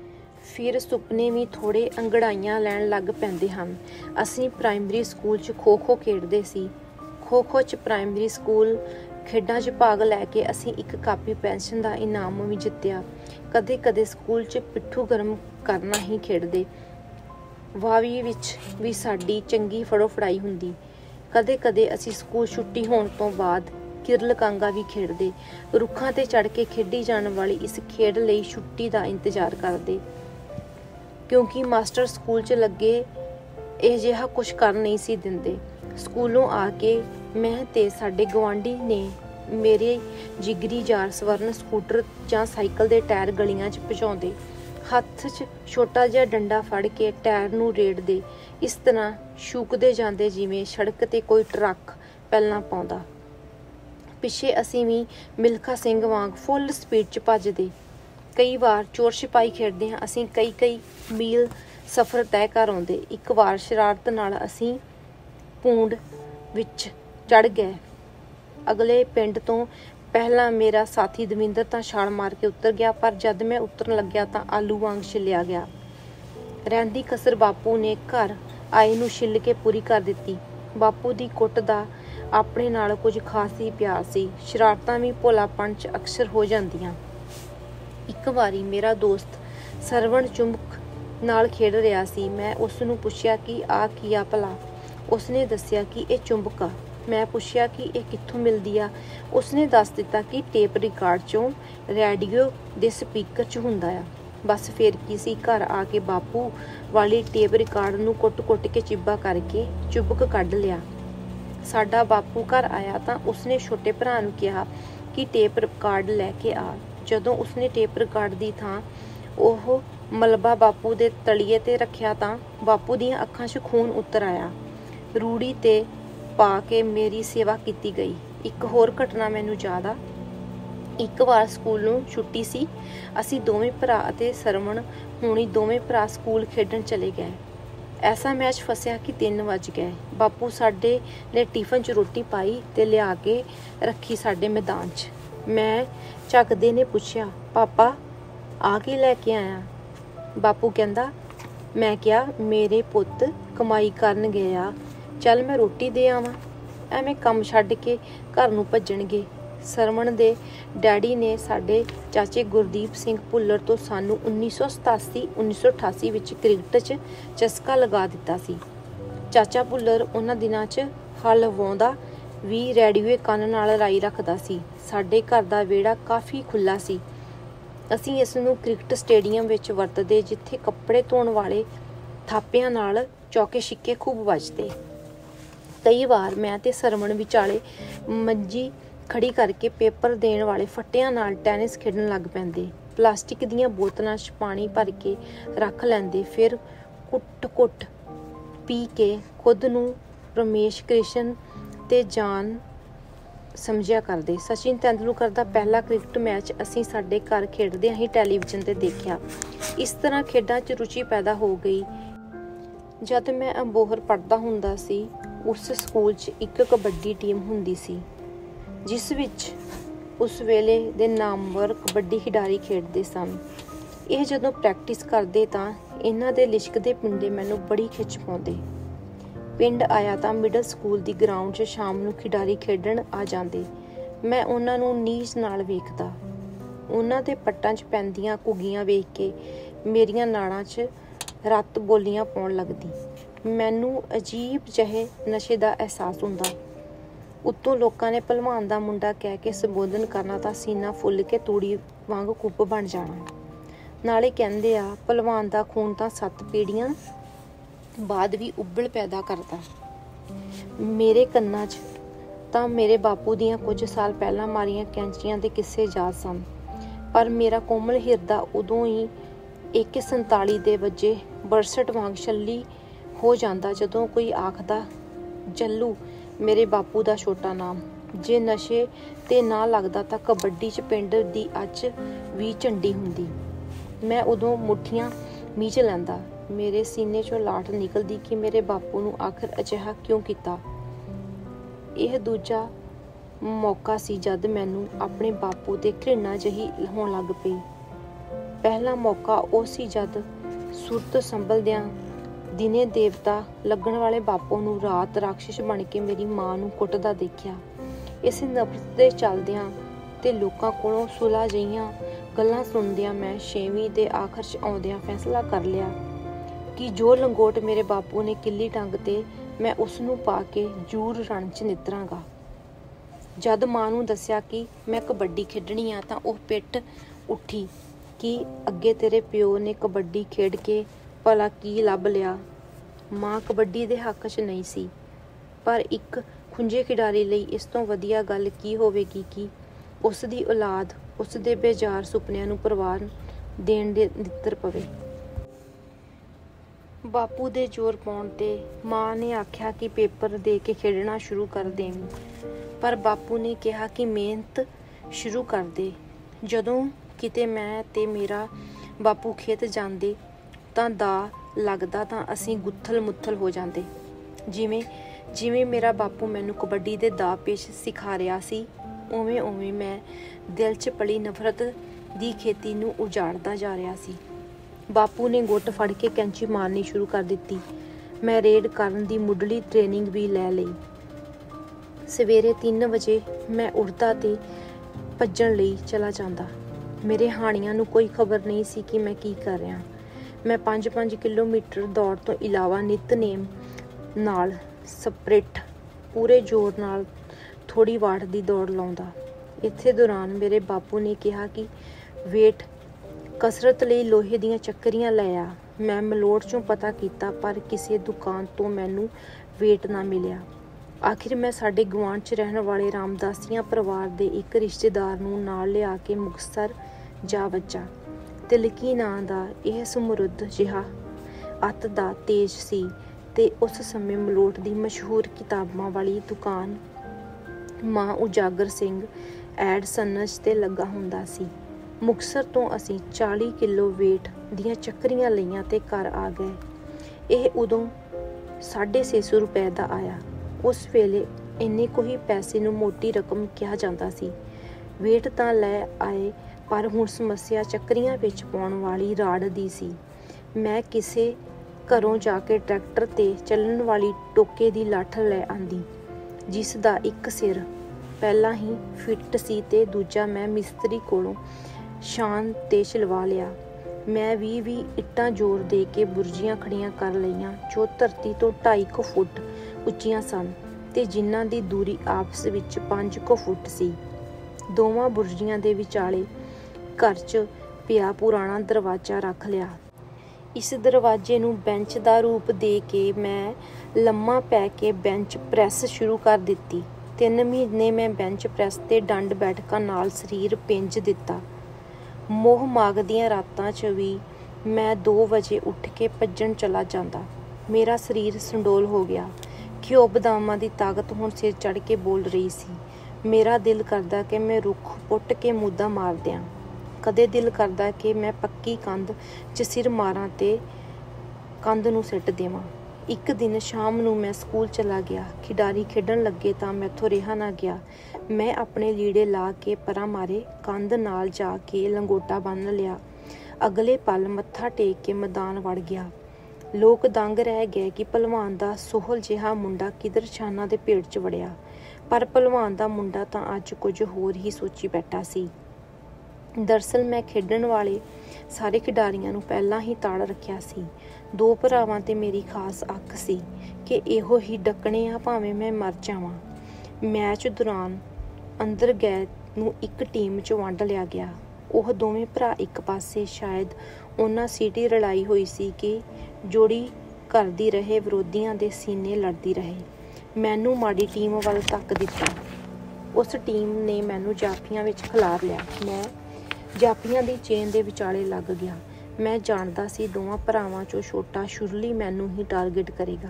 ਫਿਰ ਸੁਪਨੇ ਵੀ ਥੋੜ੍ਹੇ ਅੰਗੜਾਈਆਂ ਲੈਣ ਲੱਗ ਪੈਂਦੇ ਹਨ। ਅਸੀਂ ਪ੍ਰਾਇਮਰੀ ਸਕੂਲ 'ਚ ਖੋ-ਖੋ ਖੇਡਦੇ ਸੀ। ਖੋ-ਖੋ 'ਚ ਪ੍ਰਾਇਮਰੀ ਸਕੂਲ ਖੇਡਾਂ 'ਚ ਭਾਗ ਲੈ ਕੇ ਅਸੀਂ ਇੱਕ ਕਾਪੀ ਪੈਨਸ਼ਨ ਦਾ ਇਨਾਮ ਵੀ ਜਿੱਤਿਆ। ਕਦੇ-ਕਦੇ ਸਕੂਲ 'ਚ ਪਿੱਠੂ ਗਰਮ ਕਰਨਾ ਹੀ ਖੇਡਦੇ। ਵਾਵੀ ਵਿੱਚ ਵੀ ਸਾਡੀ ਚੰਗੀ ਫੜੋ-ਫੜਾਈ ਹੁੰਦੀ। ਕਦੇ-ਕਦੇ ਅਸੀਂ ਸਕੂਲ ਛੁੱਟੀ ਹੋਣ ਤੋਂ ਬਾਅਦ ਕਿਰਲ ਕਾਂਗਾ ਵੀ ਖੇਡਦੇ। ਰੁੱਖਾਂ 'ਤੇ ਚੜ੍ਹ ਕੇ ਖੇਡੀ ਜਾਣ ਵਾਲੀ ਇਸ ਖੇਡ ਲਈ ਛੁੱਟੀ ਦਾ ਇੰਤਜ਼ਾਰ ਕਰਦੇ, ਕਿਉਂਕਿ ਮਾਸਟਰ ਸਕੂਲ 'ਚ ਲੱਗੇ ਇਹ ਜਿਹਾ ਕੁਛ ਕਰ ਨਹੀਂ ਸੀ ਦਿੰਦੇ। ਸਕੂਲੋਂ ਆ ਕੇ ਮੈਂ ਤੇ ਸਾਡੇ ਗੁਆਂਢੀ ਨੇ ਮੇਰੇ ਜਿਗਰੀ ਯਾਰ ਸਵਰਨ ਸਕੂਟਰ ਜਾਂ ਸਾਈਕਲ ਦੇ ਟਾਇਰ ਗਲੀਆਂ 'ਚ ਭਜਾਉਂਦੇ, ਹੱਥ 'ਚ ਛੋਟਾ ਜਿਹਾ ਡੰਡਾ ਫੜ ਕੇ ਟਾਇਰ ਨੂੰ ਰੇੜਦੇ, ਇਸ ਤਰ੍ਹਾਂ ਛੂਕਦੇ ਜਾਂਦੇ ਜਿਵੇਂ ਸੜਕ 'ਤੇ ਕੋਈ ਟਰੱਕ ਪਹਿਲਾਂ ਪਾਉਂਦਾ। ਪਿੱਛੇ ਅਸੀਂ ਵੀ ਮਿਲਖਾ ਸਿੰਘ ਵਾਂਗ ਫੁੱਲ ਸਪੀਡ 'ਚ ਭੱਜਦੇ। ਕਈ ਵਾਰ ਚੋਰ ਛਿਪਾਈ ਖੇਡਦੇ ਹਾਂ ਅਸੀਂ ਕਈ ਮੀਲ ਸਫ਼ਰ ਤੈਅ ਕਰ ਆਉਂਦੇ। ਇੱਕ ਵਾਰ ਸ਼ਰਾਰਤ ਨਾਲ ਅਸੀਂ ਪੂੰਡ ਵਿੱਚ ਚੜ੍ਹ ਗਏ। ਅਗਲੇ ਪਿੰਡ ਤੋਂ ਪਹਿਲਾਂ ਮੇਰਾ ਸਾਥੀ ਦਵਿੰਦਰ ਤਾਂ ਛਾਲ ਮਾਰ ਕੇ ਉਤਰ ਗਿਆ, ਪਰ ਜਦ ਮੈਂ ਉਤਰਨ ਲੱਗਿਆ ਤਾਂ ਆਲੂ ਵਾਂਗ ਛਿੱਲਿਆ ਗਿਆ। ਰਹਿੰਦੀ ਕਸਰ ਬਾਪੂ ਨੇ ਘਰ ਆਏ ਨੂੰ ਛਿੱਲ ਕੇ ਪੂਰੀ ਕਰ ਦਿੱਤੀ। ਬਾਪੂ ਦੀ ਕੁੱਟ ਦਾ ਆਪਣੇ ਨਾਲ ਕੁਝ ਖਾਸ ਹੀ ਪਿਆਰ ਸੀ। ਸ਼ਰਾਰਤਾਂ ਵੀ ਭੋਲਾਪਣ 'ਚ ਅਕਸਰ ਹੋ ਜਾਂਦੀਆਂ। ਇੱਕ ਵਾਰੀ ਮੇਰਾ ਦੋਸਤ ਸਰਵਣ ਚੁੰਬਕ ਨਾਲ ਖੇਡ ਰਿਹਾ ਸੀ। ਮੈਂ ਉਸ ਨੂੰ ਪੁੱਛਿਆ ਕਿ ਆਹ ਕੀ ਆ ਭਲਾ। ਉਸਨੇ ਦੱਸਿਆ ਕਿ ਇਹ ਚੁੰਬਕ ਆ। ਮੈਂ ਪੁੱਛਿਆ ਕਿ ਇਹ ਕਿੱਥੋਂ ਮਿਲਦੀ ਆ। ਉਸਨੇ ਦੱਸ ਦਿੱਤਾ ਕਿ ਟੇਪ ਰਿਕਾਰਡ 'ਚੋਂ ਰੇਡੀਓ ਦੇ ਸਪੀਕਰ 'ਚ ਹੁੰਦਾ ਆ। ਬਸ ਫਿਰ ਕੀ ਸੀ, ਘਰ ਆ ਕੇ ਬਾਪੂ ਵਾਲੀ ਟੇਪ ਰਿਕਾਰਡ ਨੂੰ ਕੁੱਟ-ਕੁੱਟ ਕੇ ਚਿੱਬਾ ਕਰਕੇ ਚੁੰਬਕ ਕੱਢ ਲਿਆ। ਸਾਡਾ ਬਾਪੂ ਘਰ ਆਇਆ ਤਾਂ ਉਸਨੇ ਛੋਟੇ ਭਰਾ ਨੂੰ ਕਿਹਾ ਕਿ ਟੇਪ ਰਿਕਾਰਡ ਲੈ ਕੇ ਆ। ਜਦੋਂ ਉਸਨੇ ਟੇਪ ਰਿਕਾਰਡ ਦੀ ਥਾਂ ਉਹ ਮਲਬਾ ਬਾਪੂ ਦੇ ਤਲੀਏ 'ਤੇ ਰੱਖਿਆ ਤਾਂ ਬਾਪੂ ਦੀਆਂ ਅੱਖਾਂ 'ਚ ਖੂਨ ਉਤਰ ਆਇਆ। ਰੂੜੀ 'ਤੇ ਪਾ ਕੇ ਮੇਰੀ ਸੇਵਾ ਕੀਤੀ ਗਈ। ਇੱਕ ਹੋਰ ਘਟਨਾ ਮੈਨੂੰ ਯਾਦ ਆ। ਇੱਕ ਵਾਰ ਸਕੂਲ ਨੂੰ ਛੁੱਟੀ ਸੀ। ਅਸੀਂ ਦੋਵੇਂ ਭਰਾ ਅਤੇ ਸਰਵਣ ਹੋਣੀ ਦੋਵੇਂ ਭਰਾ ਸਕੂਲ ਖੇਡਣ ਚਲੇ ਗਏ। ਐਸਾ ਮੈਚ ਫਸਿਆ ਕਿ 3 ਵੱਜ ਗਏ। ਬਾਪੂ ਸਾਡੇ ਨੇ ਟਿਫਨ 'ਚ ਰੋਟੀ ਪਾਈ ਤੇ ਲਿਆ ਕੇ ਰੱਖੀ ਸਾਡੇ ਮੈਦਾਨ 'ਚ। ਮੈਂ ਝੱਕਦੇ ਨੇ ਪੁੱਛਿਆ, ਪਾਪਾ ਆ ਕੀ ਲੈ ਕੇ ਆਇਆ? ਬਾਪੂ ਕਹਿੰਦਾ, ਮੈਂ ਕਿਹਾ ਮੇਰੇ ਪੁੱਤ ਕਮਾਈ ਕਰਨ ਗਏ ਆ, ਚੱਲ ਮੈਂ ਰੋਟੀ ਦੇ ਆਵਾਂ। ਐਵੇਂ ਕੰਮ ਛੱਡ ਕੇ ਘਰ ਨੂੰ ਭੱਜਣਗੇ। ਸਰਵਣ ਦੇ ਡੈਡੀ ਨੇ ਸਾਡੇ ਚਾਚੇ ਗੁਰਦੀਪ ਸਿੰਘ ਭੁੱਲਰ ਤੋਂ ਸਾਨੂੰ 1987-1988 ਵਿੱਚ ਕ੍ਰਿਕਟ 'ਚ ਚਸਕਾ ਲਗਾ ਦਿੱਤਾ ਸੀ। ਚਾਚਾ ਭੁੱਲਰ ਉਹਨਾਂ ਦਿਨਾਂ 'ਚ ਹਲ ਵਾਹੁੰਦਾ ਵੀ ਰੇਡੀਓ ਕੰਨ ਨਾਲ ਲਾਈ ਰੱਖਦਾ ਸੀ। ਸਾਡੇ ਘਰ ਦਾ ਵਿਹੜਾ ਕਾਫੀ ਖੁੱਲ੍ਹਾ ਸੀ। ਅਸੀਂ ਇਸ ਨੂੰ ਕ੍ਰਿਕਟ ਸਟੇਡੀਅਮ ਵਿੱਚ ਵਰਤਦੇ, ਜਿੱਥੇ ਕੱਪੜੇ ਧੋਣ ਵਾਲੇ ਥਾਪਿਆਂ ਨਾਲ ਚੌਕੇ ਛਿੱਕੇ ਖੂਬ ਵੱਜਦੇ। ਕਈ ਵਾਰ ਮੈਂ ਤੇ ਸਰਵਣ ਵਿਚਾਲੇ ਮੰਜੀ ਖੜੀ ਕਰਕੇ ਪੇਪਰ ਦੇਣ ਵਾਲੇ ਫੱਟਿਆਂ ਨਾਲ ਟੈਨਿਸ ਖੇਡਣ ਲੱਗ ਪੈਂਦੇ। ਪਲਾਸਟਿਕ ਦੀਆਂ ਬੋਤਲਾਂ 'ਚ ਪਾਣੀ ਭਰ ਕੇ ਰੱਖ ਲੈਂਦੇ। ਫਿਰ ਕੁੱਟ-ਕੁੱਟ ਪੀ ਕੇ ਖੁਦ ਨੂੰ ਰਮੇਸ਼ ਕ੍ਰਿਸ਼ਨ ਤੇ ਜਾਨ ਸਮਝਿਆ ਕਰਦੇ। ਸਚਿਨ ਤੇਂਦੁਲਕਰ ਦਾ ਪਹਿਲਾ ਕ੍ਰਿਕਟ ਮੈਚ ਅਸੀਂ ਸਾਡੇ ਘਰ ਖੇਡਦਿਆਂ ਹੀ ਟੈਲੀਵਿਜ਼ਨ 'ਤੇ ਦੇਖਿਆ। ਇਸ ਤਰ੍ਹਾਂ ਖੇਡਾਂ 'ਚ ਰੁਚੀ ਪੈਦਾ ਹੋ ਗਈ। ਜਦ ਮੈਂ ਅਬੋਹਰ ਪੜ੍ਹਦਾ ਹੁੰਦਾ ਸੀ, ਉਸ ਸਕੂਲ 'ਚ ਇੱਕ ਕਬੱਡੀ ਟੀਮ ਹੁੰਦੀ ਸੀ, ਜਿਸ ਵਿੱਚ ਉਸ ਵੇਲੇ ਦੇ ਨਾਮਵਰ ਕਬੱਡੀ ਖਿਡਾਰੀ ਖੇਡਦੇ ਸਨ। ਇਹ ਜਦੋਂ ਪ੍ਰੈਕਟਿਸ ਕਰਦੇ ਤਾਂ ਇਹਨਾਂ ਦੇ ਲਿਸ਼ਕਦੇ ਪਿੰਡੇ ਮੈਨੂੰ ਬੜੀ ਖਿੱਚ ਪਾਉਂਦੇ। ਪਿੰਡ ਆਇਆ ਤਾਂ ਮਿਡਲ ਸਕੂਲ ਦੀ ਗਰਾਊਂਡ 'ਚ ਸ਼ਾਮ ਨੂੰ ਖਿਡਾਰੀ ਖੇਡਣ ਆ ਜਾਂਦੇ। ਮੈਂ ਉਹਨਾਂ ਨੂੰ ਨੀਝ ਨਾਲ ਵੇਖਦਾ। ਉਹਨਾਂ ਦੇ ਪੱਟਾਂ 'ਚ ਪੈਂਦੀਆਂ ਘੁੱਗੀਆਂ ਵੇਖ ਕੇ ਮੇਰੀਆਂ ਨਾੜਾਂ 'ਚ ਰੱਤ ਬੋਲੀਆਂ ਪਾਉਣ ਲੱਗਦੀ। ਮੈਨੂੰ ਅਜੀਬ ਜਿਹੇ ਨਸ਼ੇ ਦਾ ਅਹਿਸਾਸ ਹੁੰਦਾ। ਉੱਤੋਂ ਲੋਕਾਂ ਨੇ ਭਲਵਾਨ ਦਾ ਮੁੰਡਾ ਕਹਿ ਕੇ ਸੰਬੋਧਨ ਕਰਨਾ ਤਾਂ ਸੀਨਾ ਫੁੱਲ ਕੇ ਤੂੜੀ ਵਾਂਗ ਕੁੱਪ ਬਣ ਜਾਣਾ। ਨਾਲੇ ਕਹਿੰਦੇ ਆ ਭਲਵਾਨ ਦਾ ਖੂਨ ਤਾਂ 7 ਪੀੜ੍ਹੀਆਂ ਬਾਅਦ ਵੀ ਉੱਬਲ ਪੈਦਾ ਕਰਦਾ। ਮੇਰੇ ਕੰਨਾਂ 'ਚ ਤਾਂ ਮੇਰੇ ਬਾਪੂ ਦੀਆਂ ਕੁਝ ਸਾਲ ਪਹਿਲਾਂ ਮਾਰੀਆਂ ਕੈਂਚੀਆਂ ਦੇ ਕਿੱਸੇ ਯਾਦ ਸਨ, ਪਰ ਮੇਰਾ ਕੋਮਲ ਹਿਰਦਾ ਉਦੋਂ ਹੀ AK-47 ਦੇ ਵਜੇ ਬਰਸਟ ਵਾਂਗ ਛੱਲੀ ਹੋ ਜਾਂਦਾ ਜਦੋਂ ਕੋਈ ਆਖਦਾ, ਜੱਲੂ ਮੇਰੇ ਬਾਪੂ ਦਾ ਛੋਟਾ ਨਾਮ। ਜੇ ਨਸ਼ੇ ਤੇ ਨਾ ਲੱਗਦਾ ਤਾਂ ਕਬੱਡੀ 'ਚ ਪਿੰਡ ਦੀ ਅੱਜ ਵੀ ਝੰਡੀ ਹੁੰਦੀ। ਮੈਂ ਉਦੋਂ ਮੁੱਠੀਆਂ ਮੀਚ ਲੈਂਦਾ। ਮੇਰੇ ਸੀਨੇ 'ਚੋਂ ਲਾਟ ਨਿਕਲਦੀ ਕਿ ਮੇਰੇ ਬਾਪੂ ਨੂੰ ਆਖਰ ਅਜਿਹਾ ਕਿਉਂ ਕੀਤਾ। ਇਹ ਦੂਜਾ ਮੌਕਾ ਸੀ ਜਦ ਮੈਨੂੰ ਆਪਣੇ ਬਾਪੂ ਤੇ ਘਿਰਣਾ ਜਿਹੀ ਹੋਣ ਲੱਗ ਪਈ। ਪਹਿਲਾ ਮੌਕਾ ਉਹ ਸੀ ਜਦ ਸੁਰਤ ਸੰਭਲਦਿਆਂ ਦਿਨੇ ਦੇਵਤਾ ਲੱਗਣ ਵਾਲੇ ਬਾਪੂ ਨੂੰ ਰਾਤ ਰਾਖਸ਼ ਬਣ ਕੇ ਮੇਰੀ ਮਾਂ ਨੂੰ ਕੁੱਟਦਾ ਦੇਖਿਆ। ਇਸੇ ਨਫ਼ਰਤ ਦੇ ਚੱਲਦਿਆਂ ਤੇ ਲੋਕਾਂ ਕੋਲੋਂ ਸੁਲ੍ਹਾ ਜਿਹੀਆਂ ਗੱਲਾਂ ਸੁਣਦਿਆਂ ਮੈਂ 6ਵੀਂ ਦੇ ਆਖਰ 'ਚ ਆਉਂਦਿਆਂ ਫੈਸਲਾ ਕਰ ਲਿਆ ਕਿ ਜੋ ਲੰਗੋਟ ਮੇਰੇ ਬਾਪੂ ਨੇ ਕਿੱਲੀ ਟੰਗ ਤੇ ਮੈਂ ਉਸ ਨੂੰ ਪਾ ਕੇ ਜੂਰ ਰਣ 'ਚ ਨਿਤਰਾਂਗਾ। ਜਦ ਮਾਂ ਨੂੰ ਦੱਸਿਆ ਕਿ ਮੈਂ ਕਬੱਡੀ ਖੇਡਣੀ ਆ ਤਾਂ ਉਹ ਪਿੱਟ ਉੱਠੀ ਕਿ ਅੱਗੇ ਤੇਰੇ ਪਿਓ ਨੇ ਕਬੱਡੀ ਖੇਡ ਕੇ ਭਲਾ ਕੀ ਲੱਭ ਲਿਆ। ਮਾਂ ਕਬੱਡੀ ਦੇ ਹੱਕ 'ਚ ਨਹੀਂ ਸੀ, ਪਰ ਇੱਕ ਖੁੰਝੇ ਖਿਡਾਰੀ ਲਈ ਇਸ ਤੋਂ ਵਧੀਆ ਗੱਲ ਕੀ ਹੋਵੇਗੀ ਕਿ ਉਸ ਦੀ ਔਲਾਦ ਉਸ ਦੇ ਬੇਜ਼ਾਰ ਸੁਪਨਿਆਂ ਨੂੰ ਪ੍ਰਵਾਨ ਦੇਣ ਦੇ ਨਿੱਤਰ ਪਵੇ। ਬਾਪੂ ਦੇ ਜ਼ੋਰ ਪਾਉਣ ਤੇ ਮਾਂ ਨੇ ਆਖਿਆ ਕਿ ਪੇਪਰ ਦੇ ਕੇ ਖੇਡਣਾ ਸ਼ੁਰੂ ਕਰ ਦੇਵੀਂ, ਪਰ ਬਾਪੂ ਨੇ ਕਿਹਾ ਕਿ ਮਿਹਨਤ ਸ਼ੁਰੂ ਕਰ ਦੇ। ਜਦੋਂ ਕਿਤੇ ਮੈਂ ਤੇ ਮੇਰਾ ਬਾਪੂ ਖੇਤ ਜਾਂਦੇ ਤਾਂ ਦਾ ਲੱਗਦਾ ਤਾਂ ਅਸੀਂ ਗੁੱਥਲ ਮੁੱਥਲ ਹੋ ਜਾਂਦੇ। ਜਿਵੇਂ ਮੇਰਾ ਬਾਪੂ ਮੈਨੂੰ ਕਬੱਡੀ ਦੇ ਦਾ ਪੇਸ਼ ਸਿਖਾ ਰਿਹਾ ਸੀ, ਉਵੇਂ ਮੈਂ ਦਿਲ 'ਚ ਪਲੀ ਨਫ਼ਰਤ ਦੀ ਖੇਤੀ ਨੂੰ ਉਜਾੜਦਾ ਜਾ ਰਿਹਾ ਸੀ। ਬਾਪੂ ਨੇ ਗੁੱਟ ਫੜ ਕੇ ਕੈਂਚੀ ਮਾਰਨੀ ਸ਼ੁਰੂ ਕਰ ਦਿੱਤੀ। ਮੈਂ ਰੇਡ ਕਰਨ ਦੀ ਮੁੱਢਲੀ ਟ੍ਰੇਨਿੰਗ ਵੀ ਲੈ ਲਈ। ਸਵੇਰੇ 3 ਵਜੇ ਮੈਂ ਉੱਠਦਾ ਤੇ ਭੱਜਣ ਲਈ ਚਲਾ ਜਾਂਦਾ। ਮੇਰੇ ਹਾਣੀਆਂ ਨੂੰ ਕੋਈ ਖਬਰ ਨਹੀਂ ਸੀ ਕਿ ਮੈਂ ਕੀ ਕਰ ਰਿਹਾ। ਮੈਂ 5-5 ਕਿਲੋਮੀਟਰ ਦੌੜ ਤੋਂ ਇਲਾਵਾ ਨਿਤਨੇਮ ਨਾਲ ਸਪ੍ਰਿੰਟ ਪੂਰੇ ਜ਼ੋਰ ਨਾਲ ਥੋੜ੍ਹੀ ਵਾਟ ਦੀ ਦੌੜ ਲਾਉਂਦਾ। ਇੱਥੇ ਦੌਰਾਨ ਮੇਰੇ ਬਾਪੂ ਨੇ ਕਿਹਾ ਕਿ ਵੇਟ ਕਸਰਤ ਲਈ ਲੋਹੇ ਦੀਆਂ ਚੱਕਰੀਆਂ ਲੈ ਆ। ਮੈਂ ਮਲੋਟ 'ਚੋਂ ਪਤਾ ਕੀਤਾ, ਪਰ ਕਿਸੇ ਦੁਕਾਨ ਤੋਂ ਮੈਨੂੰ ਵੇਟ ਨਾ ਮਿਲਿਆ। ਆਖਿਰ ਮੈਂ ਸਾਡੇ ਗੁਆਂਢ 'ਚ ਰਹਿਣ ਵਾਲੇ ਰਾਮਦਾਸੀਆਂ ਪਰਿਵਾਰ ਦੇ ਇੱਕ ਰਿਸ਼ਤੇਦਾਰ ਨੂੰ ਨਾਲ ਲਿਆ ਕੇ ਮੁਕਤਸਰ ਜਾ ਵੱਜਾ। ਤਿਲਕੀ ਨਾਂ ਦਾ ਇਹ ਸਮਰੁੱਧ ਜਿਹਾ ਅੱਤ ਦਾ ਤੇਜ ਸੀ ਤੇ ਉਸ ਸਮੇਂ ਮਲੋਟ ਦੀ ਮਸ਼ਹੂਰ ਕਿਤਾਬਾਂ ਵਾਲੀ ਦੁਕਾਨ ਮਾਂ ਉਜਾਗਰ ਸਿੰਘ ਐਡ ਸਨਜ ਤੇ ਲੱਗਾ ਹੁੰਦਾ ਸੀ। ਮੁਕਤਸਰ ਤੋਂ ਅਸੀਂ 40 ਕਿਲੋ ਵੇਟ ਦੀਆਂ ਚੱਕਰੀਆਂ ਲਈਆਂ ਤੇ ਘਰ ਆ ਗਏ। ਇਹ ਉਦੋਂ 650 ਰੁਪਏ ਦਾ ਆਇਆ। ਉਸ ਵੇਲੇ ਇੰਨੇ ਕੁ ਹੀ ਪੈਸੇ ਨੂੰ ਮੋਟੀ ਰਕਮ ਕਿਹਾ ਜਾਂਦਾ ਸੀ। ਵੇਟ ਤਾਂ ਲੈ ਆਏ, ਪਰ ਹੁਣ ਸਮੱਸਿਆ ਚੱਕਰੀਆਂ ਵਿੱਚ ਪਾਉਣ ਵਾਲੀ ਰਾੜ ਦੀ ਸੀ। ਮੈਂ ਕਿਸੇ ਘਰੋਂ ਜਾ ਕੇ ਟਰੈਕਟਰ ਤੇ ਚੱਲਣ ਵਾਲੀ ਟੋਕੇ ਦੀ ਲੱਠ ਲੈ ਆਂਦੀ, ਜਿਸ ਦਾ ਇੱਕ ਸਿਰ ਪਹਿਲਾਂ ਹੀ ਫਿੱਟ ਸੀ ਤੇ ਦੂਜਾ ਮੈਂ ਮਿਸਤਰੀ ਕੋਲੋਂ ਸ਼ਾਨ ਤੇ ਛਲਵਾ ਲਿਆ। ਮੈਂ 20 ਇੱਟਾਂ ਜ਼ੋਰ ਦੇ ਕੇ ਬੁਰਜੀਆਂ ਖੜੀਆਂ ਕਰ ਲਈਆਂ, ਜੋ ਧਰਤੀ ਤੋਂ 2.5 ਫੁੱਟ ਉੱਚੀਆਂ ਸਨ ਤੇ ਜਿਨ੍ਹਾਂ ਦੀ ਦੂਰੀ ਆਪਸ ਵਿੱਚ 5 ਫੁੱਟ ਸੀ। ਦੋਵਾਂ ਬੁਰਜੀਆਂ ਦੇ ਵਿਚਾਲੇ ਘਰ 'ਚ ਪਿਆ ਪੁਰਾਣਾ ਦਰਵਾਜ਼ਾ ਰੱਖ ਲਿਆ। ਇਸ ਦਰਵਾਜ਼ੇ ਨੂੰ ਬੈਂਚ ਦਾ ਰੂਪ ਦੇ ਕੇ ਮੈਂ ਲੰਮਾ ਪੈ ਕੇ ਬੈਂਚ ਪ੍ਰੈਸ ਸ਼ੁਰੂ ਕਰ ਦਿੱਤੀ। 3 ਮਹੀਨੇ ਮੈਂ ਬੈਂਚ ਪ੍ਰੈਸ ਤੇ ਡੰਡ ਬੈਠਕਾਂ ਨਾਲ ਸਰੀਰ ਪਿੰਜ ਦਿੱਤਾ। ਮੋਹ ਮਾਗ ਦੀਆਂ ਰਾਤਾਂ 'ਚ ਵੀ ਮੈਂ 2 ਵਜੇ ਉੱਠ ਕੇ ਭੱਜਣ ਚਲਾ ਜਾਂਦਾ। ਮੇਰਾ ਸਰੀਰ ਸੰਡੋਲ ਹੋ ਗਿਆ। ਘਿਓ ਬਦਾਮਾਂ ਦੀ ਤਾਕਤ ਹੁਣ ਸਿਰ ਚੜ੍ਹ ਕੇ ਬੋਲ ਰਹੀ ਸੀ। ਮੇਰਾ ਦਿਲ ਕਰਦਾ ਕਿ ਮੈਂ ਰੁੱਖ ਪੁੱਟ ਕੇ ਮੁੱਦਾ ਮਾਰ ਦਿਆਂ। ਕਦੇ ਦਿਲ ਕਰਦਾ ਕਿ ਮੈਂ ਪੱਕੀ ਕੰਧ 'ਚ ਸਿਰ ਮਾਰਾਂ ਤੇ ਕੰਧ ਨੂੰ ਸਿੱਟ ਦੇਵਾਂ। ਇੱਕ ਦਿਨ ਸ਼ਾਮ ਨੂੰ ਮੈਂ ਸਕੂਲ ਚਲਾ ਗਿਆ। ਖਿਡਾਰੀ ਖੇਡਣ ਲੱਗੇ ਤਾਂ ਮੈਥੋਂ ਰਿਹਾ ਨਾ ਗਿਆ। ਮੈਂ ਆਪਣੇ ਲੀੜੇ ਲਾ ਕੇ ਪਰਾਂ ਮਾਰੇ ਕੰਧ ਨਾਲ ਜਾ ਕੇ ਲੰਗੋਟਾ ਬੰਨ੍ਹ ਲਿਆ। ਅਗਲੇ ਪਲ ਮੱਥਾ ਟੇਕ ਕੇ ਮੈਦਾਨ ਵੜ ਗਿਆ। ਲੋਕ ਦੰਗ ਰਹਿ ਗਏ ਕਿ ਭਲਵਾਨ ਦਾ ਸੋਹਲ ਜਿਹਾ ਮੁੰਡਾ ਕਿੱਧਰ ਛਾਨਾਂ ਦੇ ਭੇੜ 'ਚ ਵੜਿਆ। ਪਰ ਭਲਵਾਨ ਦਾ ਮੁੰਡਾ ਤਾਂ ਅੱਜ ਕੁਝ ਹੋਰ ਹੀ ਸੋਚੀ ਬੈਠਾ ਸੀ। ਦਰਅਸਲ ਮੈਂ ਖੇਡਣ ਵਾਲੇ ਸਾਰੇ ਖਿਡਾਰੀਆਂ ਨੂੰ ਪਹਿਲਾਂ ਹੀ ਤਾੜ ਰੱਖਿਆ ਸੀ। 2 ਭਰਾਵਾਂ ਤੇ ਮੇਰੀ ਖਾਸ ਅੱਖ ਸੀ ਕਿ ਇਹੋ ਹੀ ਡੱਕਣੇ ਆ ਭਾਵੇਂ ਮੈਂ ਮਰ ਜਾਵਾਂ। ਮੈਚ ਦੌਰਾਨ ਅੰਦਰ ਗਏ ਨੂੰ ਇੱਕ ਟੀਮ 'ਚ ਵੰਡ ਲਿਆ ਗਿਆ। ਉਹ ਦੋਵੇਂ ਭਰਾ ਇੱਕ ਪਾਸੇ, ਸ਼ਾਇਦ ਉਹਨਾਂ ਸੀਟੀ ਰਲਾਈ ਹੋਈ ਸੀ ਕਿ ਜੋੜੀ ਕਰਦੀ ਰਹੇ ਵਿਰੋਧੀਆਂ ਦੇ ਸੀਨੇ ਲੜਦੀ ਰਹੇ। ਮੈਨੂੰ ਮਾੜੀ ਟੀਮ ਵੱਲ ਧੱਕ ਦਿੱਤਾ। ਉਸ ਟੀਮ ਨੇ ਮੈਨੂੰ ਜਾਫੀਆਂ ਵਿੱਚ ਖਿਲਾਰ ਲਿਆ। ਮੈਂ ਜਾਫੀਆਂ ਦੀ ਚੇਨ ਦੇ ਵਿਚਾਲੇ ਲੱਗ ਗਿਆ। ਮੈਂ ਜਾਣਦਾ ਸੀ ਦੋਵਾਂ ਭਰਾਵਾਂ 'ਚੋਂ ਛੋਟਾ ਸ਼ੁਰਲੀ ਮੈਨੂੰ ਹੀ ਟਾਰਗੇਟ ਕਰੇਗਾ।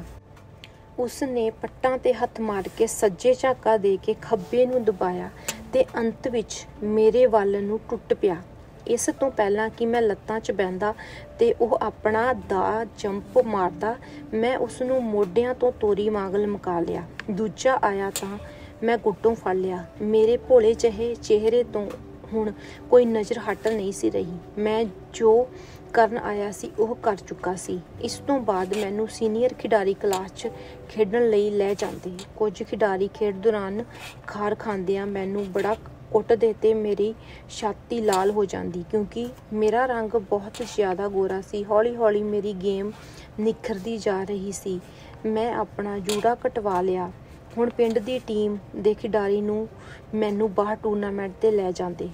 ਉਸ ਨੇ ਪੱਟਾਂ 'ਤੇ ਹੱਥ ਮਾਰ ਕੇ ਸੱਜੇ ਝਾਕਾ ਦੇ ਕੇ ਖੱਬੇ ਨੂੰ ਦਬਾਇਆ ਤੇ ਅੰਤ ਵਿੱਚ ਮੇਰੇ ਵੱਲ ਨੂੰ ਟੁੱਟ ਪਿਆ। ਇਸ ਤੋਂ ਪਹਿਲਾਂ ਕਿ ਮੈਂ ਲੱਤਾਂ 'ਚ ਬਹਿੰਦਾ ਤੇ ਉਹ ਆਪਣਾ ਦਾ ਜੰਪ ਮਾਰਦਾ, ਮੈਂ ਉਸ ਨੂੰ ਮੋਢਿਆਂ ਤੋਂ ਤੋਰੀ ਵਾਂਗ ਲਮਕਾ ਲਿਆ। ਦੂਜਾ ਆਇਆ ਤਾਂ ਮੈਂ ਗੁੱਟੋਂ ਫੜ ਲਿਆ। ਮੇਰੇ ਭੋਲੇ ਜਿਹੇ ਚਿਹਰੇ ਤੋਂ ਹੁਣ ਕੋਈ ਨਜ਼ਰ ਹਟ ਨਹੀਂ ਸੀ ਰਹੀ। ਮੈਂ ਜੋ ਕਰਨ ਆਇਆ ਸੀ ਉਹ ਕਰ ਚੁੱਕਾ ਸੀ। ਇਸ ਤੋਂ ਬਾਅਦ ਮੈਨੂੰ ਸੀਨੀਅਰ ਖਿਡਾਰੀ ਕਲਾਸ 'ਚ ਖੇਡਣ ਲਈ ਲੈ ਜਾਂਦੇ। ਕੁਝ ਖਿਡਾਰੀ ਖੇਡ ਦੌਰਾਨ ਖਾਰ ਖਾਂਦਿਆਂ ਮੈਨੂੰ ਬੜਾ ਕੁੱਟਦੇ ਤੇ ਮੇਰੀ ਛਾਤੀ ਲਾਲ ਹੋ ਜਾਂਦੀ ਕਿਉਂਕਿ ਮੇਰਾ ਰੰਗ ਬਹੁਤ ਜ਼ਿਆਦਾ ਗੋਰਾ ਸੀ। ਹੌਲੀ ਹੌਲੀ ਮੇਰੀ ਗੇਮ ਨਿਖਰਦੀ ਜਾ ਰਹੀ ਸੀ। ਮੈਂ ਆਪਣਾ ਜੂੜਾ ਕਟਵਾ ਲਿਆ। ਹੁਣ ਪਿੰਡ ਦੀ ਟੀਮ ਦੇ ਖਿਡਾਰੀ ਨੂੰ ਮੈਨੂੰ ਬਾਹਰ ਟੂਰਨਾਮੈਂਟ 'ਤੇ ਲੈ ਜਾਂਦੇ।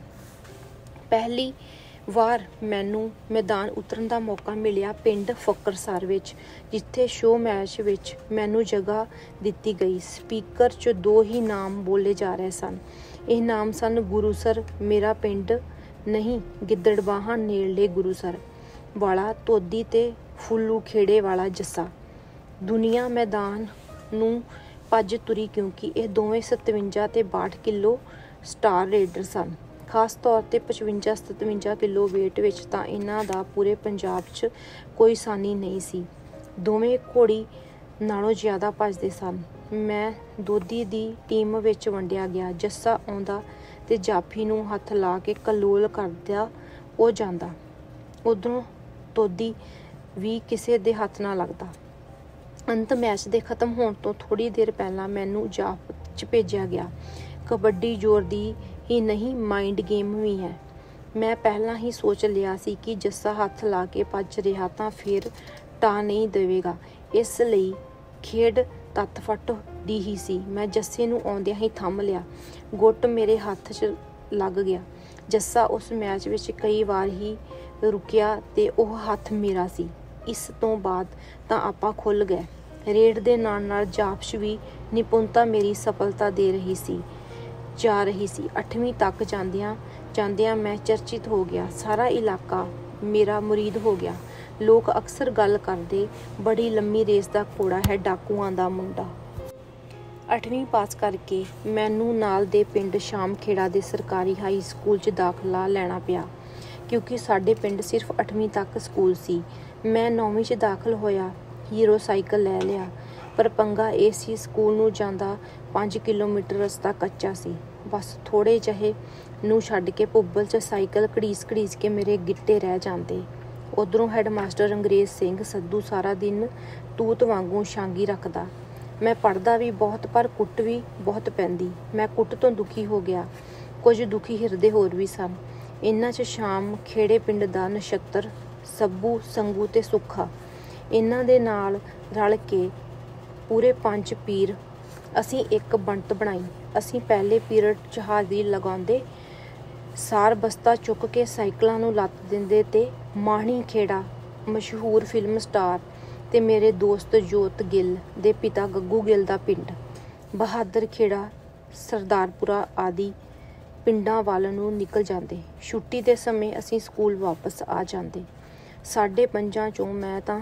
ਪਹਿਲੀ ਵਾਰ ਮੈਨੂੰ ਮੈਦਾਨ ਉਤਰਨ ਦਾ ਮੌਕਾ ਮਿਲਿਆ ਪਿੰਡ ਫਕਰਸਰ ਵਿੱਚ, ਜਿੱਥੇ ਸ਼ੋਅ ਮੈਚ ਵਿੱਚ ਮੈਨੂੰ ਜਗ੍ਹਾ ਦਿੱਤੀ ਗਈ। ਸਪੀਕਰ 'ਚ 2 ਹੀ ਨਾਮ ਬੋਲੇ ਜਾ ਰਹੇ ਸਨ। ਇਹ ਨਾਮ ਸਨ ਗੁਰੂਸਰ ਮੇਰਾ ਪਿੰਡ ਨਹੀਂ, ਗਿੱਦੜਬਾਹਾ ਨੇੜਲੇ ਗੁਰੂਸਰ ਵਾਲਾ ਧੋਦੀ ਤੇ ਫੁੱਲੂ ਖੇੜੇ ਵਾਲਾ ਜੱਸਾ। ਦੁਨੀਆ ਮੈਦਾਨ ਨੂੰ ਭੱਜ ਤੁਰੀ ਕਿਉਂਕਿ ਇਹ ਦੋਵੇਂ 57 ਤੇ 62 ਕਿਲੋ ਸਟਾਰ ਰੇਡਰ ਸਨ। ਖਾਸ ਤੌਰ 'ਤੇ 55-57 ਕਿਲੋ ਵੇਟ ਵਿੱਚ ਤਾਂ ਇਹਨਾਂ ਦਾ ਪੂਰੇ ਪੰਜਾਬ 'ਚ ਕੋਈ ਸਾਨੀ ਨਹੀਂ ਸੀ। ਦੋਵੇਂ ਘੋੜੀ ਨਾਲੋਂ ਜ਼ਿਆਦਾ ਭੱਜਦੇ ਸਨ। ਮੈਂ ਦੋਦੀ ਦੀ ਟੀਮ ਵਿੱਚ ਵੰਡਿਆ ਗਿਆ। ਜੱਸਾ ਆਉਂਦਾ ਤੇ ਜਾਫੀ ਨੂੰ ਹੱਥ ਲਾ ਕੇ ਕਲੋਲ ਕਰਦਾ ਉਹ ਜਾਂਦਾ। ਉੱਧਰੋਂ ਦੋਦੀ ਵੀ ਕਿਸੇ ਦੇ ਹੱਥ ਨਾ ਲੱਗਦਾ। ਅੰਤ ਮੈਚ ਦੇ ਖਤਮ ਹੋਣ ਤੋਂ ਥੋੜ੍ਹੀ ਦੇਰ ਪਹਿਲਾਂ ਮੈਨੂੰ ਜਾਫ 'ਚ ਭੇਜਿਆ ਗਿਆ। ਕਬੱਡੀ ਜ਼ੋਰ ਦੀ ਹੀ ਨਹੀਂ, ਮਾਈਂਡ ਗੇਮ ਵੀ ਹੈ। ਮੈਂ ਪਹਿਲਾਂ ਹੀ ਸੋਚ ਲਿਆ ਸੀ ਕਿ ਜੱਸਾ ਹੱਥ ਲਾ ਕੇ ਭੱਜ ਰਿਹਾ ਤਾਂ ਫਿਰ ਟਾ ਨਹੀਂ ਦੇਵੇਗਾ, ਇਸ ਲਈ ਖੇਡ ਤੱਤ-ਫੱਟ ਦੀ ਹੀ ਸੀ। ਮੈਂ ਜੱਸੇ ਨੂੰ ਆਉਂਦਿਆਂ ਹੀ ਥੰਮ ਲਿਆ। ਗੁੱਟ ਮੇਰੇ ਹੱਥ 'ਚ ਲੱਗ ਗਿਆ। ਜੱਸਾ ਉਸ ਮੈਚ ਵਿੱਚ ਕਈ ਵਾਰ ਹੀ ਰੁਕਿਆ ਤੇ ਉਹ ਹੱਥ ਮੇਰਾ ਸੀ। ਇਸ ਤੋਂ ਬਾਅਦ ਤਾਂ ਆਪਾਂ ਖੁੱਲ੍ਹ ਗਏ। ਰੇਡ ਦੇ ਨਾਲ ਨਾਲ ਜਾਫ ਵੀ ਨਿਪੁੰਨਤਾ ਮੇਰੀ ਸਫਲਤਾ ਦੇ ਰਹੀ ਸੀ ਜਾ ਰਹੀ ਸੀ। 8ਵੀਂ ਤੱਕ ਜਾਂਦਿਆਂ ਮੈਂ ਚਰਚਿਤ ਹੋ ਗਿਆ। ਸਾਰਾ ਇਲਾਕਾ ਮੇਰਾ ਮੁਰੀਦ ਹੋ ਗਿਆ। ਲੋਕ ਅਕਸਰ ਗੱਲ ਕਰਦੇ, ਬੜੀ ਲੰਮੀ ਰੇਸ ਦਾ ਘੋੜਾ ਹੈ ਡਾਕੂਆਂ ਦਾ ਮੁੰਡਾ। 8ਵੀਂ ਪਾਸ ਕਰਕੇ ਮੈਨੂੰ ਨਾਲ ਦੇ ਪਿੰਡ ਸ਼ਾਮ ਖੇੜਾ ਦੇ ਸਰਕਾਰੀ ਹਾਈ ਸਕੂਲ 'ਚ ਦਾਖਲਾ ਲੈਣਾ ਪਿਆ ਕਿਉਂਕਿ ਸਾਡੇ ਪਿੰਡ ਸਿਰਫ 8ਵੀਂ ਤੱਕ ਸਕੂਲ ਸੀ। ਮੈਂ 9ਵੀਂ 'ਚ ਦਾਖਲ ਹੋਇਆ। ਹੀਰੋ ਸਾਈਕਲ ਲੈ ਲਿਆ। ਪਰ ਪੰਗਾ ਇਹ ਸੀ, ਸਕੂਲ ਨੂੰ ਜਾਂਦਾ 5 ਕਿਲੋਮੀਟਰ ਰਸਤਾ ਕੱਚਾ ਸੀ। ਬਸ ਥੋੜ੍ਹੇ ਜਿਹੇ ਨੂੰ ਛੱਡ ਕੇ ਭੁੱਬਲ 'ਚ ਸਾਈਕਲ ਘੜੀਸ ਕੇ ਮੇਰੇ ਗਿੱਟੇ ਰਹਿ ਜਾਂਦੇ। ਉੱਧਰੋਂ ਹੈਡਮਾਸਟਰ ਅੰਗਰੇਜ਼ ਸਿੰਘ ਸੱਧੂ ਸਾਰਾ ਦਿਨ ਤੂਤ ਵਾਂਗੂ ਛਾਂਗੀ ਰੱਖਦਾ। ਮੈਂ ਪੜ੍ਹਦਾ ਵੀ ਬਹੁਤ ਪਰ ਕੁੱਟ ਵੀ ਬਹੁਤ ਪੈਂਦੀ। ਮੈਂ ਕੁੱਟ ਤੋਂ ਦੁਖੀ ਹੋ ਗਿਆ। ਕੁਝ ਦੁਖੀ ਹਿਰਦੇ ਹੋਰ ਵੀ ਸਨ। ਇਹਨਾਂ 'ਚ ਸ਼ਾਮ ਖੇੜੇ ਪਿੰਡ ਦਾ ਨਛੱਤਰ, ਸੱਬੂ, ਸੰਗੂ ਤੇ ਸੁੱਖਾ। ਇਹਨਾਂ ਦੇ ਨਾਲ ਰਲ ਕੇ ਪੂਰੇ 5 ਪੀਰ ਅਸੀਂ ਇੱਕ ਬੰਟ ਬਣਾਈ। ਅਸੀਂ ਪਹਿਲੇ ਪੀਰੀਅਡ 'ਚ ਹਾਜ਼ਰੀ ਲਗਾਉਂਦੇ ਸਾਰ ਬਸਤਾ ਚੁੱਕ ਕੇ ਸਾਈਕਲਾਂ ਨੂੰ ਲੱਤ ਦਿੰਦੇ ਤੇ ਮਾਹਣੀ ਖੇੜਾ ਮਸ਼ਹੂਰ ਫਿਲਮ ਸਟਾਰ ਤੇ ਮੇਰੇ ਦੋਸਤ ਜੋਤ ਗਿੱਲ ਦੇ ਪਿਤਾ ਗੱਗੂ ਗਿੱਲ ਦਾ ਪਿੰਡ, ਬਹਾਦਰ ਖੇੜਾ, ਸਰਦਾਰਪੁਰਾ ਆਦਿ ਪਿੰਡਾਂ ਵੱਲ ਨੂੰ ਨਿਕਲ ਜਾਂਦੇ। ਛੁੱਟੀ ਦੇ ਸਮੇਂ ਅਸੀਂ ਸਕੂਲ ਵਾਪਸ ਆ ਜਾਂਦੇ। ਸਾਡੇ ਪੰਜਾਂ 'ਚੋਂ ਮੈਂ ਤਾਂ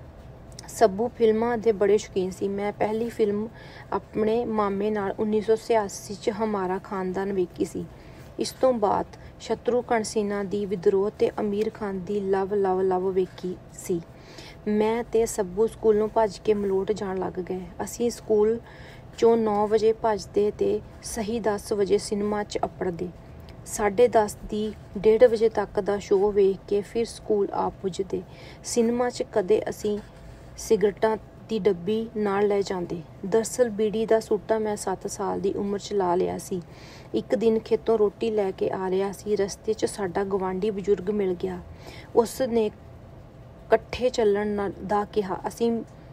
ਸੱਬੂ ਫਿਲਮਾਂ ਦੇ ਬੜੇ ਸ਼ੌਕੀਨ ਸੀ। ਮੈਂ ਪਹਿਲੀ ਫਿਲਮ ਆਪਣੇ ਮਾਮੇ ਨਾਲ 1986 'ਚ ਹਮਾਰਾ ਖਾਨਦਾਨ ਵੇਖੀ ਸੀ। ਇਸ ਤੋਂ ਬਾਅਦ ਸ਼ਤਰੂਘਨ ਸਿਨਹਾ ਦੀ ਵਿਦਰੋਹ ਤੇ ਅਮੀਰ ਖਾਨ ਦੀ ਲਵ ਵੇਖੀ ਸੀ। ਮੈਂ ਤੇ ਸੱਬੂ ਸਕੂਲੋਂ ਭੱਜ ਕੇ ਮਲੋਟ ਜਾਣ ਲੱਗ ਗਏ। ਅਸੀਂ ਸਕੂਲ 'ਚੋਂ 9 ਵਜੇ ਭੱਜਦੇ ਤੇ ਸਹੀ 10 ਵਜੇ ਸਿਨੇਮਾ 'ਚ ਅੱਪੜਦੇ। 10:30 ਦੀ 1:30 ਵਜੇ ਤੱਕ ਦਾ ਸ਼ੋਅ ਵੇਖ ਕੇ ਫਿਰ ਸਕੂਲ ਆ ਪੁੱਜਦੇ। ਸਿਨੇਮਾ 'ਚ ਕਦੇ ਅਸੀਂ ਸਿਗਰਟਾਂ ਦੀ ਡੱਬੀ ਨਾਲ ਲੈ ਜਾਂਦੇ। ਦਰਅਸਲ ਬੀੜੀ ਦਾ ਸੂਟਾ ਮੈਂ 7 ਸਾਲ ਦੀ ਉਮਰ 'ਚ ਲਾ ਲਿਆ ਸੀ। ਇੱਕ ਦਿਨ ਖੇਤੋਂ ਰੋਟੀ ਲੈ ਕੇ ਆ ਰਿਹਾ ਸੀ। ਰਸਤੇ 'ਚ ਸਾਡਾ ਗਵਾਂਢੀ ਬਜ਼ੁਰਗ ਮਿਲ ਗਿਆ। ਉਸ ਨੇ ਇਕੱਠੇ ਚੱਲਣ ਦਾ ਕਿਹਾ। ਅਸੀਂ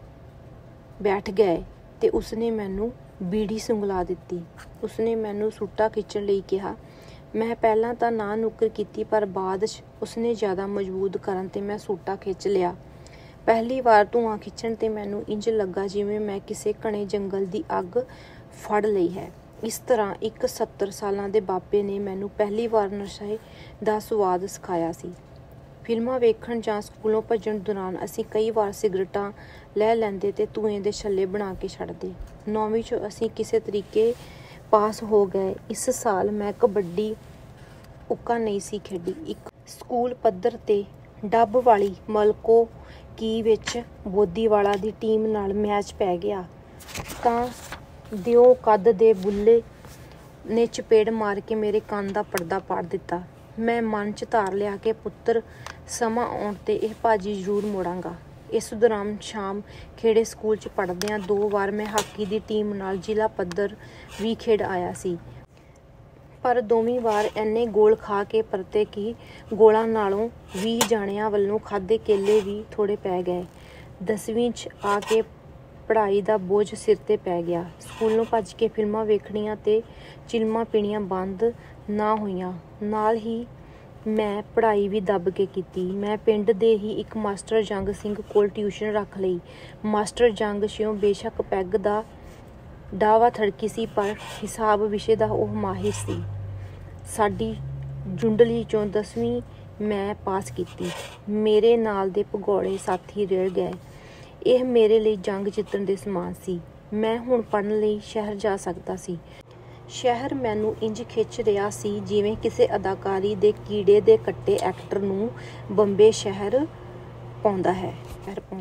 ਬੈਠ ਗਏ ਤੇ ਉਸਨੇ ਮੈਨੂੰ ਬੀੜੀ ਸੁੰਘਲਾ ਦਿੱਤੀ। ਉਸਨੇ ਮੈਨੂੰ ਸੂਟਾ ਖਿੱਚਣ ਲਈ ਕਿਹਾ। ਮੈਂ ਪਹਿਲਾਂ ਤਾਂ ਨਾ ਨੁੱਕਰ ਕੀਤੀ ਪਰ ਬਾਅਦ 'ਚ ਉਸਨੇ ਜ਼ਿਆਦਾ ਮਜਬੂਰ ਕਰਨ ਤੇ ਮੈਂ ਸੂਟਾ ਖਿੱਚ ਲਿਆ। ਪਹਿਲੀ ਵਾਰ ਧੂੰਆਂ ਖਿੱਚਣ 'ਤੇ ਮੈਨੂੰ ਇੰਜ ਲੱਗਾ ਜਿਵੇਂ ਮੈਂ ਕਿਸੇ ਘਣੇ ਜੰਗਲ ਦੀ ਅੱਗ ਫੜ ਲਈ ਹੈ। ਇਸ ਤਰ੍ਹਾਂ ਇੱਕ 70 ਸਾਲਾਂ ਦੇ ਬਾਬੇ ਨੇ ਮੈਨੂੰ ਪਹਿਲੀ ਵਾਰ ਨਸ਼ੇ ਦਾ ਸੁਆਦ ਸਿਖਾਇਆ ਸੀ। ਫਿਲਮਾਂ ਵੇਖਣ ਜਾਂ ਸਕੂਲੋਂ ਭੱਜਣ ਦੌਰਾਨ ਅਸੀਂ ਕਈ ਵਾਰ ਸਿਗਰਟਾਂ ਲੈ ਲੈਂਦੇ ਤੇ ਧੂਏ ਦੇ ਛੱਲੇ ਬਣਾ ਕੇ ਛੱਡਦੇ। 9ਵੀਂ 'ਚੋਂ ਅਸੀਂ ਕਿਸੇ ਤਰੀਕੇ ਪਾਸ ਹੋ ਗਏ। ਇਸ ਸਾਲ ਮੈਂ ਕਬੱਡੀ ਉੱਕਾ ਨਹੀਂ ਸੀ ਖੇਡੀ। ਇੱਕ ਸਕੂਲ ਪੱਧਰ 'ਤੇ ਡੱਬ ਵਾਲੀ ਮਲਕੋ ਕੀ ਵਿੱਚ ਬੋਦੀਵਾਲਾ ਦੀ ਟੀਮ ਨਾਲ ਮੈਚ ਪੈ ਗਿਆ ਤਾਂ ਦਿਓ ਕੱਦ ਦੇ ਬੁੱਲੇ ਨੇ ਚਪੇੜ ਮਾਰ ਕੇ ਮੇਰੇ ਕੰਨ ਦਾ ਪਰਦਾ ਪਾੜ ਦਿੱਤਾ। ਮੈਂ ਮਨ 'ਚ ਧਾਰ ਲਿਆ ਕਿ ਪੁੱਤਰ ਸਮਾਂ ਆਉਣ 'ਤੇ ਇਹ ਭਾਜੀ ਜ਼ਰੂਰ ਮੋੜਾਂਗਾ। ਇਸ ਦੌਰਾਨ ਸ਼ਾਮ ਖੇੜੇ ਸਕੂਲ 'ਚ ਪੜ੍ਹਦਿਆਂ 2 ਵਾਰ ਮੈਂ ਹਾਕੀ ਦੀ ਟੀਮ ਨਾਲ ਜ਼ਿਲ੍ਹਾ ਪੱਧਰ ਵੀ ਖੇਡ ਆਇਆ ਸੀ, ਪਰ ਦੋਵੇਂ ਵਾਰ ਇੰਨੇ ਗੋਲ ਖਾ ਕੇ ਪਰਤੇ ਕਿ ਗੋਲਾਂ ਨਾਲੋਂ 20 ਜਾਣਿਆਂ ਵੱਲੋਂ ਖਾਧੇ ਕੇਲੇ ਵੀ ਥੋੜ੍ਹੇ ਪੈ ਗਏ। 10ਵੀਂ 'ਚ ਆ ਕੇ ਪੜ੍ਹਾਈ ਦਾ ਬੋਝ ਸਿਰ 'ਤੇ ਪੈ ਗਿਆ। ਸਕੂਲੋਂ ਭੱਜ ਕੇ ਫਿਲਮਾਂ ਵੇਖਣੀਆਂ ਤੇ ਚਿਲਮਾਂ ਪੀਣੀਆਂ ਬੰਦ ਨਾ ਹੋਈਆਂ। ਨਾਲ ਹੀ ਮੈਂ ਪੜ੍ਹਾਈ ਵੀ ਦੱਬ ਕੇ ਕੀਤੀ। ਮੈਂ ਪਿੰਡ ਦੇ ਹੀ ਇੱਕ ਮਾਸਟਰ ਜੰਗ ਸਿੰਘ ਕੋਲ ਟਿਊਸ਼ਨ ਰੱਖ ਲਈ। ਮਾਸਟਰ ਜੰਗ ਸਿਉਂ ਬੇਸ਼ੱਕ ਪੈਗ ਦਾ ਡਾਵਾ ਥੜਕੀ ਸੀ, ਪਰ ਹਿਸਾਬ ਵਿਸ਼ੇ ਦਾ ਉਹ ਮਾਹਿਰ ਸੀ। ਸਾਡੀ ਜੁੰਡਲੀ 'ਚੋਂ 10ਵੀਂ ਮੈਂ ਪਾਸ ਕੀਤੀ। ਮੇਰੇ ਨਾਲ ਦੇ ਭਗੌੜੇ ਸਾਥੀ ਰਲ ਗਏ। ਇਹ ਮੇਰੇ ਲਈ ਜੰਗ ਜਿੱਤਣ ਦੇ ਸਮਾਨ ਸੀ। ਮੈਂ ਹੁਣ ਪੜ੍ਹਨ ਲਈ ਸ਼ਹਿਰ ਜਾ ਸਕਦਾ ਸੀ। ਸ਼ਹਿਰ ਮੈਨੂੰ ਇੰਜ ਖਿੱਚ ਰਿਹਾ ਸੀ ਜਿਵੇਂ ਕਿਸੇ ਅਦਾਕਾਰੀ ਦੇ ਕੀੜੇ ਦੇ ਕੱਟੇ ਐਕਟਰ ਨੂੰ ਬੰਬੇ ਸ਼ਹਿਰ ਪਾਉਂਦਾ ਹੈ।